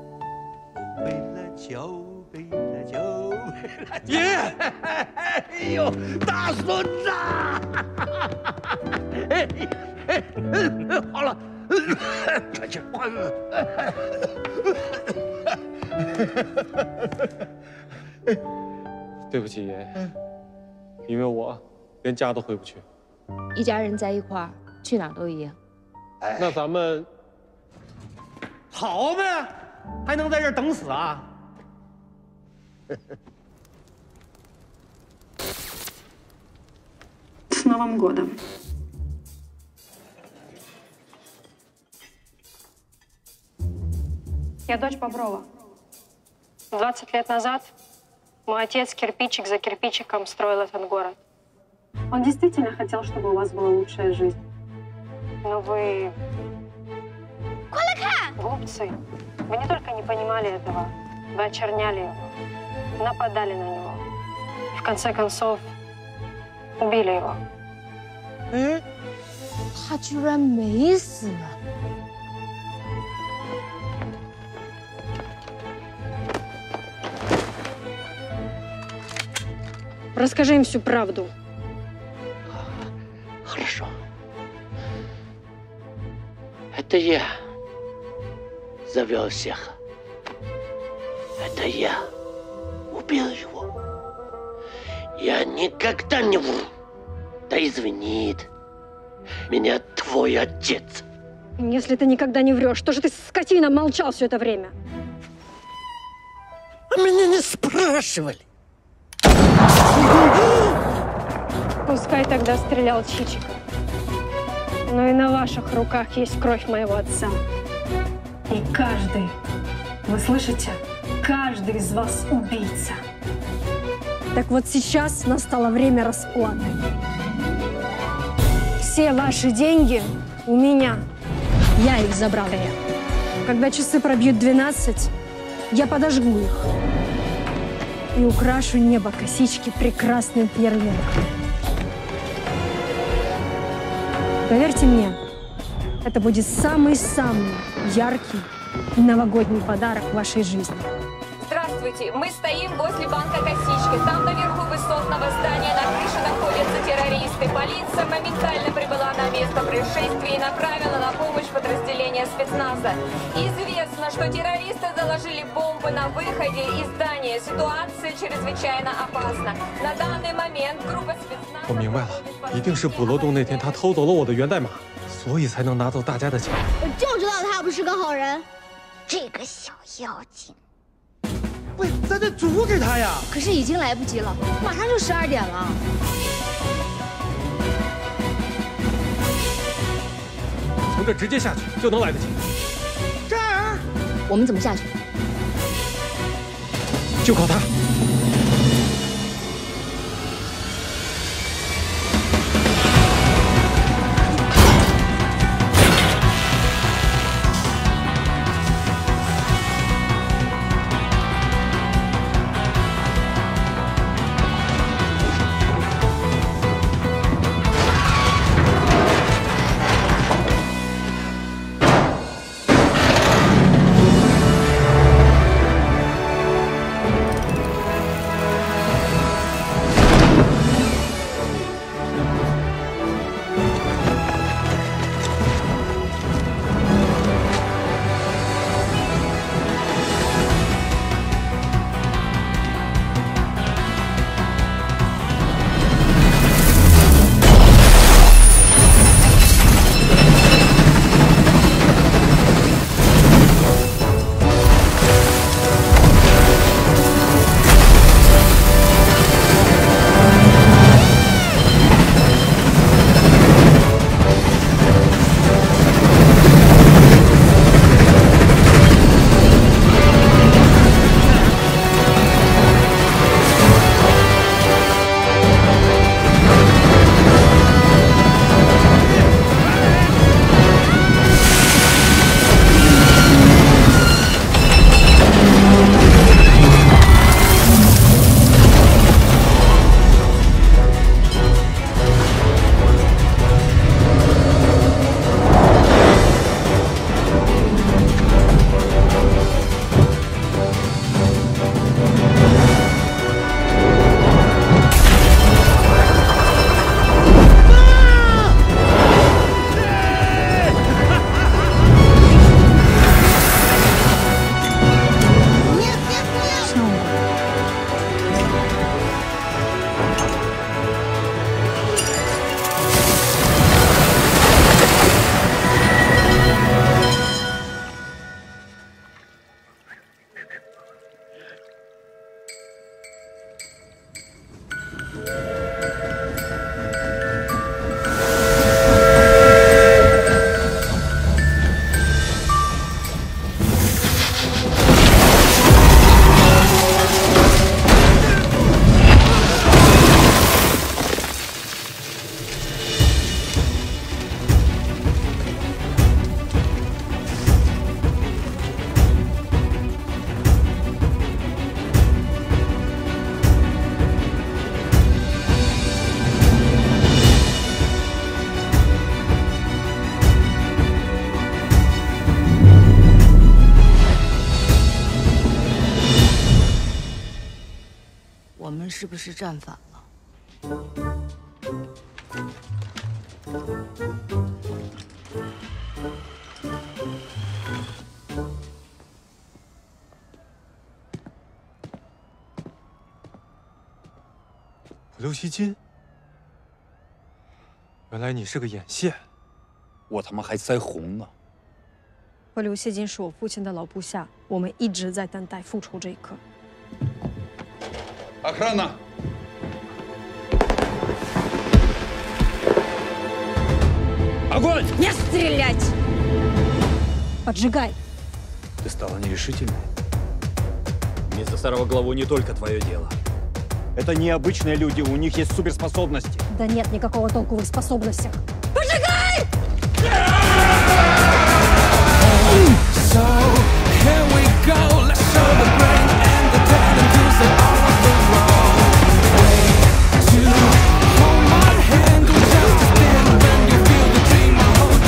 背了酒，背了酒。 爷爷， 呦，大孙子！好了，喘气。 对不起爷爷，因为我连家都回不去。 一家人在一块儿，去哪儿都一样。 那咱们好呗，还能在这儿等死啊？ С Новым годом! Я дочь Боброва. 20 лет назад мой отец кирпичик за кирпичиком строил этот город. Он действительно хотел, чтобы у вас была лучшая жизнь. Но вы... Глупцы. Вы не только не понимали этого, вы очерняли его, нападали на него. И в конце концов, убили его. 他居然没死啊！ Расскажи им всю правду. Хорошо. Это я завел всех. Это я убил его. Я никогда не вру. Да извинит меня твой отец. Если ты никогда не врешь, что же ты, скотина, молчал все это время? А меня не спрашивали. Пускай тогда стрелял Чичиков. Но и на ваших руках есть кровь моего отца. И каждый, вы слышите, каждый из вас убийца. Так вот сейчас настало время расплаты. Все ваши деньги у меня. Я их забрала. Когда часы пробьют 12, я подожгу их. И украшу небо косички прекрасным фейерверком. Поверьте мне, это будет самый-самый яркий новогодний подарок в вашей жизни. Здравствуйте, мы стоим возле банка «Косички». Там наверху высотного здания на крыше находятся террористы. Полиция моментально прибыла на место происшествия и направила на помощь подразделения спецназа. Известно, что террористы заложили бомбы на выходе из здания. Ситуация чрезвычайно опасна. На данный момент группа спецназа... 我明白了，一定是补漏洞那天他偷走了我的源代码，所以才能拿走大家的钱。 我就知道他不是个好人，这个小妖精。 喂，咱得阻止他呀！ 可是已经来不及了，马上就12点了。 从这直接下去就能来得及。 这儿， 我们怎么下去？ 就靠他。 是不是站反了？ 普留希金，原来你是个眼线。 我他妈还腮红呢。 普留希金是我父亲的老部下，我们一直在等待复仇这一刻。 Охрана! Огонь! Не стрелять! Поджигай! Ты стала нерешительной. Место старого главу не только твое дело. Это необычные люди, у них есть суперспособности. Да нет никакого толку в их способностях. Поджигай! So here we go, let's show the brain and the talent to say all of the wrong way to hold my hand or just stand when you feel the dream I hold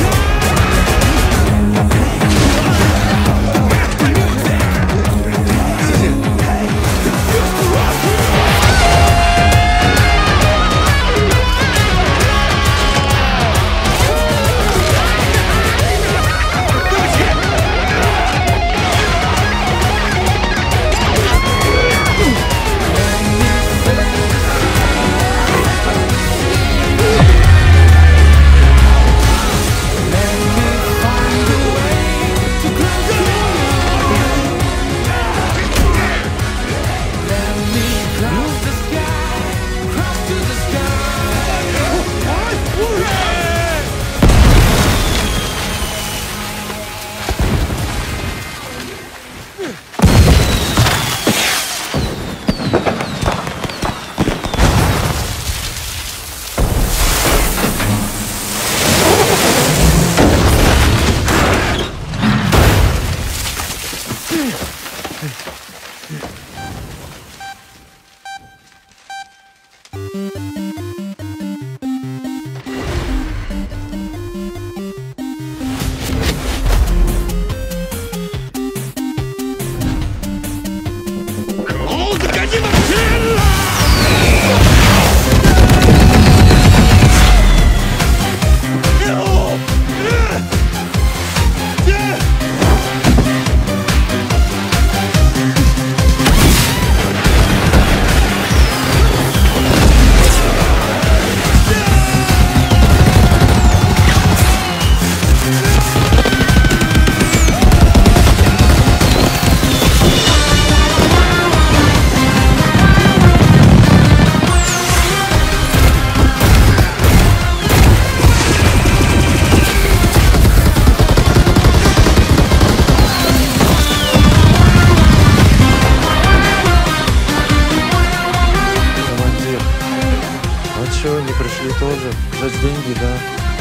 тоже за деньги, да?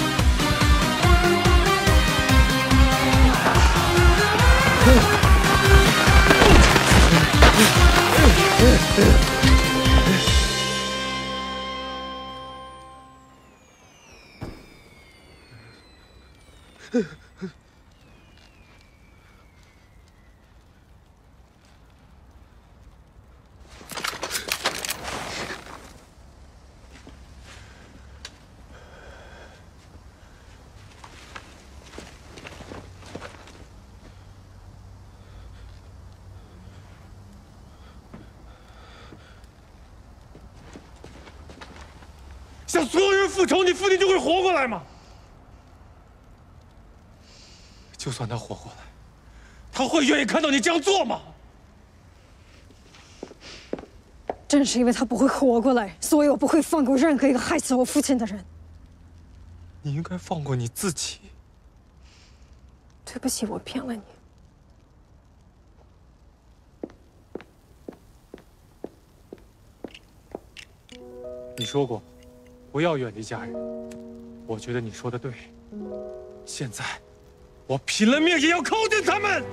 向所有人复仇，你父亲就会活过来吗？就算他活过来，他会愿意看到你这样做吗？ 正是因为他不会活过来，所以我不会放过任何一个害死我父亲的人。 你应该放过你自己。 对不起，我骗了你。 你说过，不要远离家人。我觉得你说的对。现在，我拼了命也要靠近他们。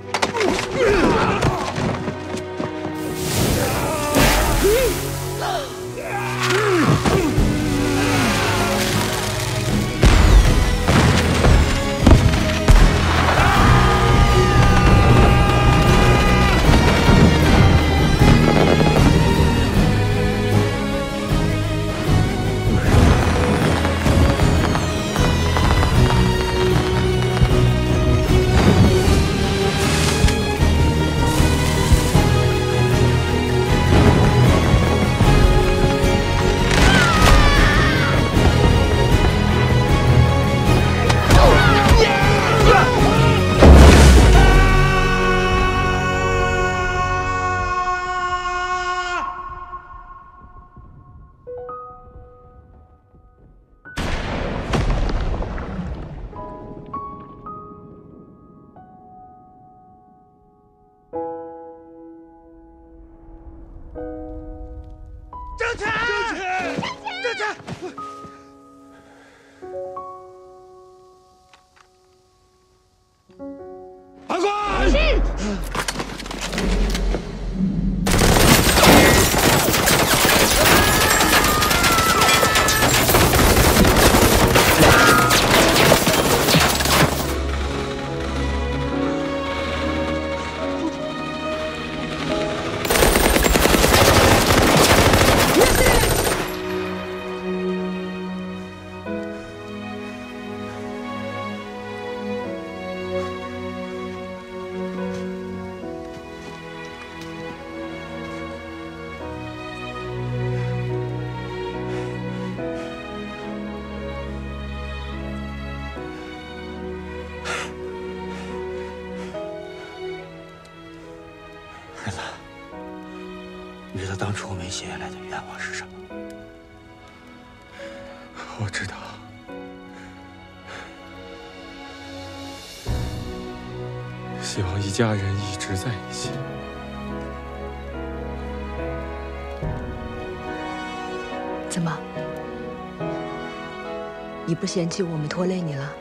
当初没写下来的愿望是什么？ 我知道。希望一家人一直在一起。 怎么？你不嫌弃我们拖累你了？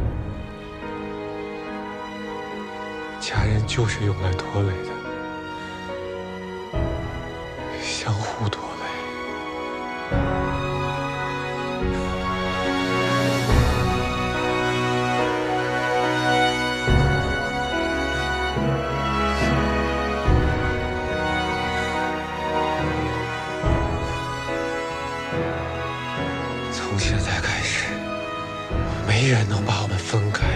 家人就是用来拖累的，相互拖累。从现在开始，没人能把我们分开。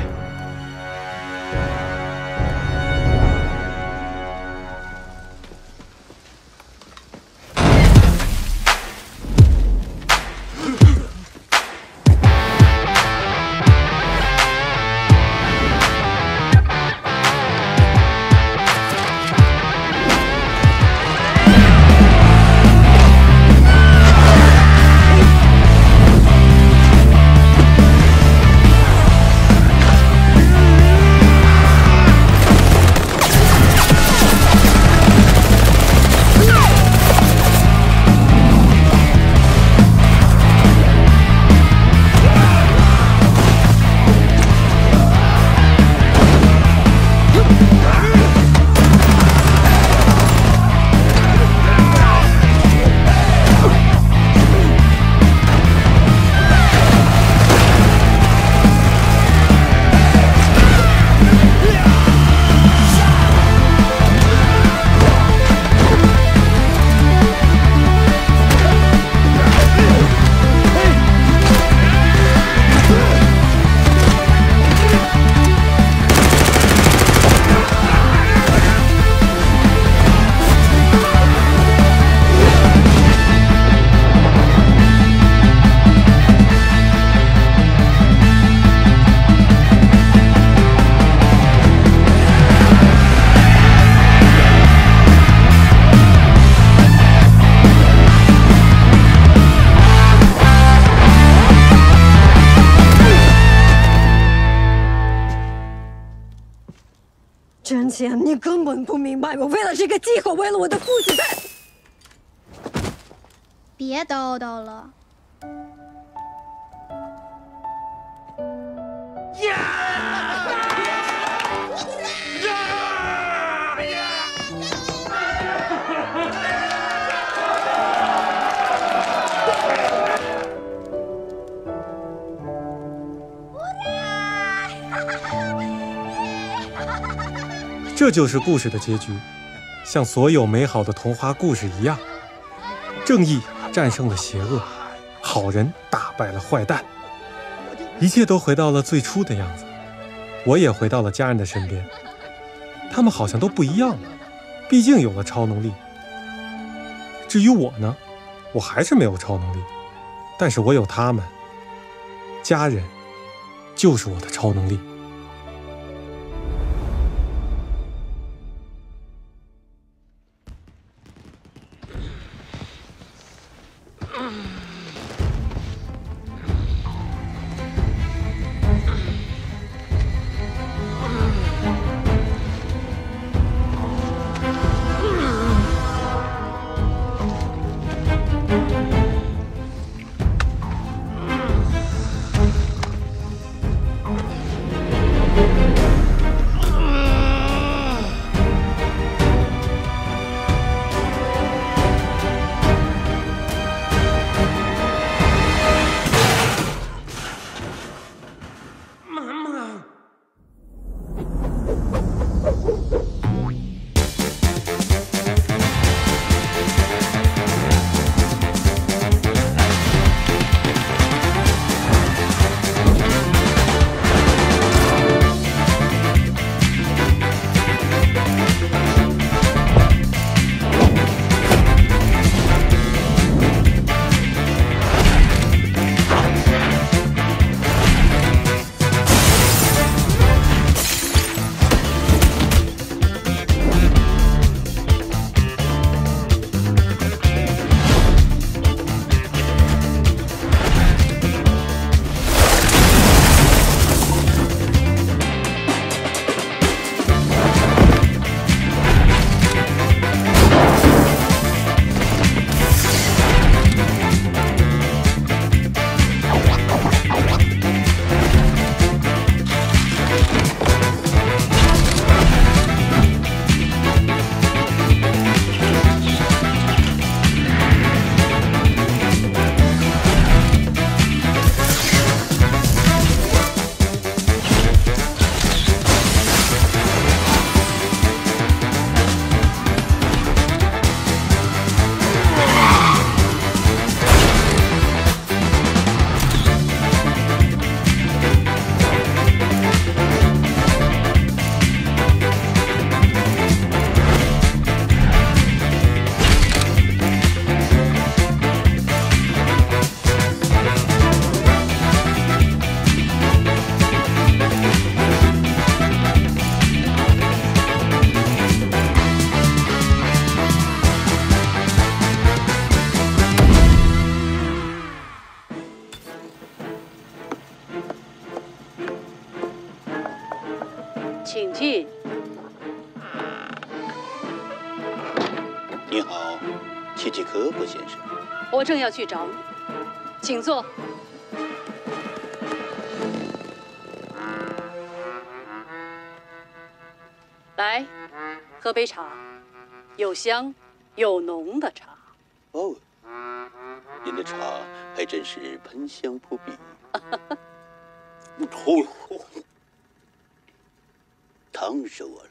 真钱，你根本不明白，我为了这个计划，为了我的父亲在。 别叨叨了。 这就是故事的结局，像所有美好的童话故事一样，正义战胜了邪恶，好人打败了坏蛋，一切都回到了最初的样子。我也回到了家人的身边，他们好像都不一样了，毕竟有了超能力。至于我呢，我还是没有超能力，但是我有他们，家人就是我的超能力。 请进。 你好，契契科夫先生。 我正要去找你，请坐。来，喝杯茶，有香有浓的茶。 哦，您的茶还真是喷香扑鼻。哦，烫死我了！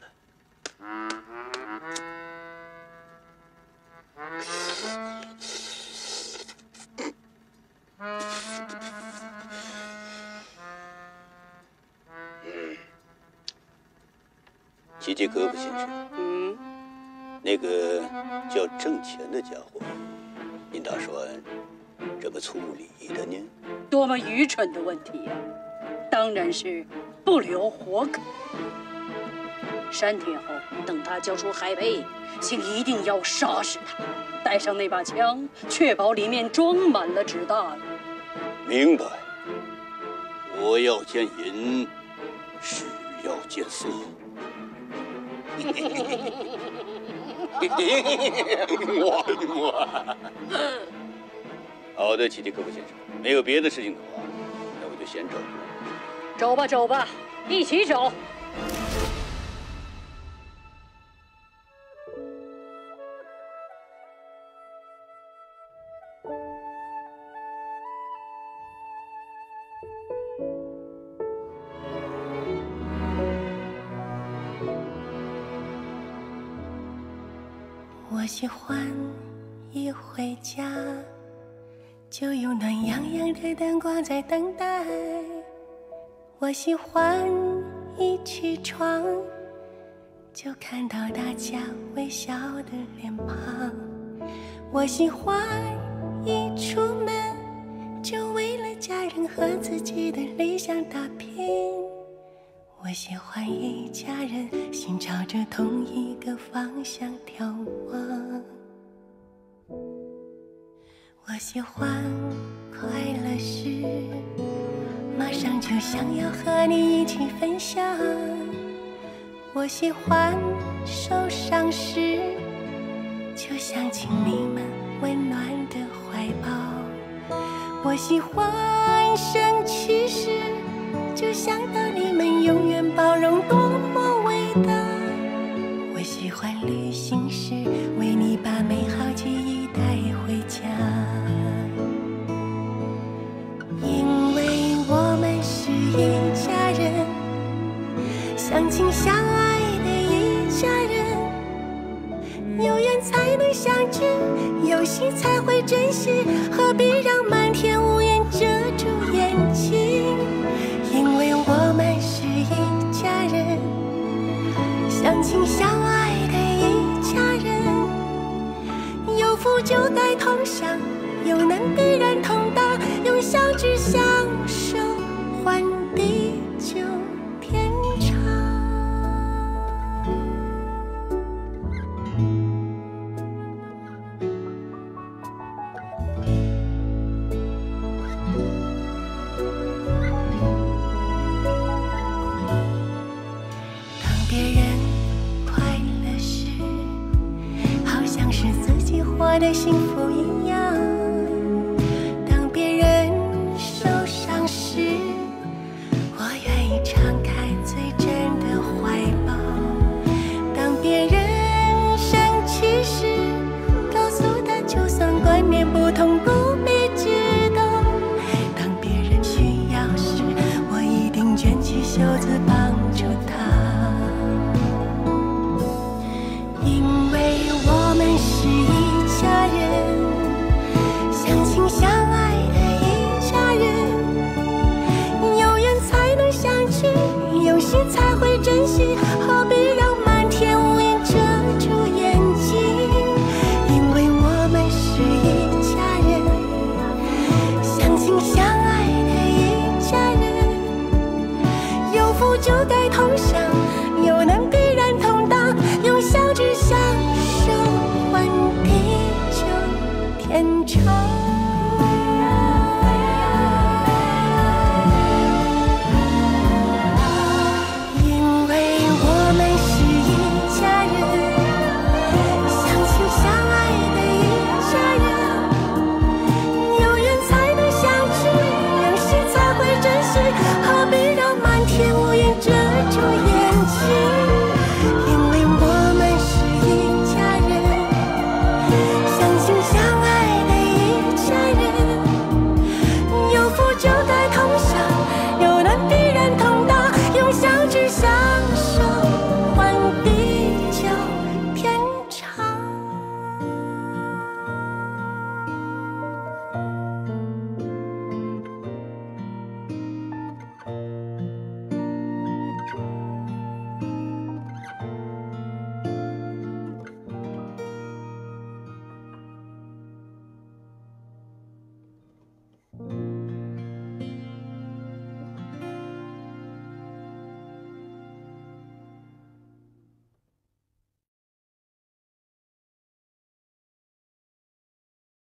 契契科夫先生，那个叫挣钱的家伙，您打算怎么处理的呢？ 多么愚蠢的问题呀！当然是不留活口。3天后，等他交出海贝，请一定要杀死他，带上那把枪，确保里面装满了子弹。 明白。我要见人，是要见色。好的，契契科夫先生，没有别的事情的话，那我就先走了。 走吧，走吧，一起走。 我喜欢一回家，就有暖洋洋的灯光在等待。我喜欢一起床，就看到大家微笑的脸庞。我喜欢一出门，就为了家人和自己的理想打拼。我喜欢一家人心朝着同一个方向眺望。我喜欢快乐时，马上就想要和你一起分享。我喜欢受伤时，就想亲你们温暖的怀抱。我喜欢生气时，就想到你们永远包容，多么伟大。我喜欢旅行时，为你把美好记忆带回家。因为我们是一家人，相亲相爱的一家人。有缘才能相知，有心才会珍惜，何必让漫天乌云遮住眼睛？因为我们是一家人，相亲相爱的一家人。有福就该同享，有难必然同当，用相知相守换地久天长。当别人快乐时，好像是自己活得幸福一样。当别人受伤时，我愿意敞开最真的怀抱。当别人生气时，告诉他就算观念不同，不必知道。当别人需要时，我一定卷起袖子帮助他。因为我们是一家人，相亲相爱的一家人。有缘才能相聚，有心才会珍惜，何必让漫天乌云遮住眼睛？因为我们是一家人，相亲相爱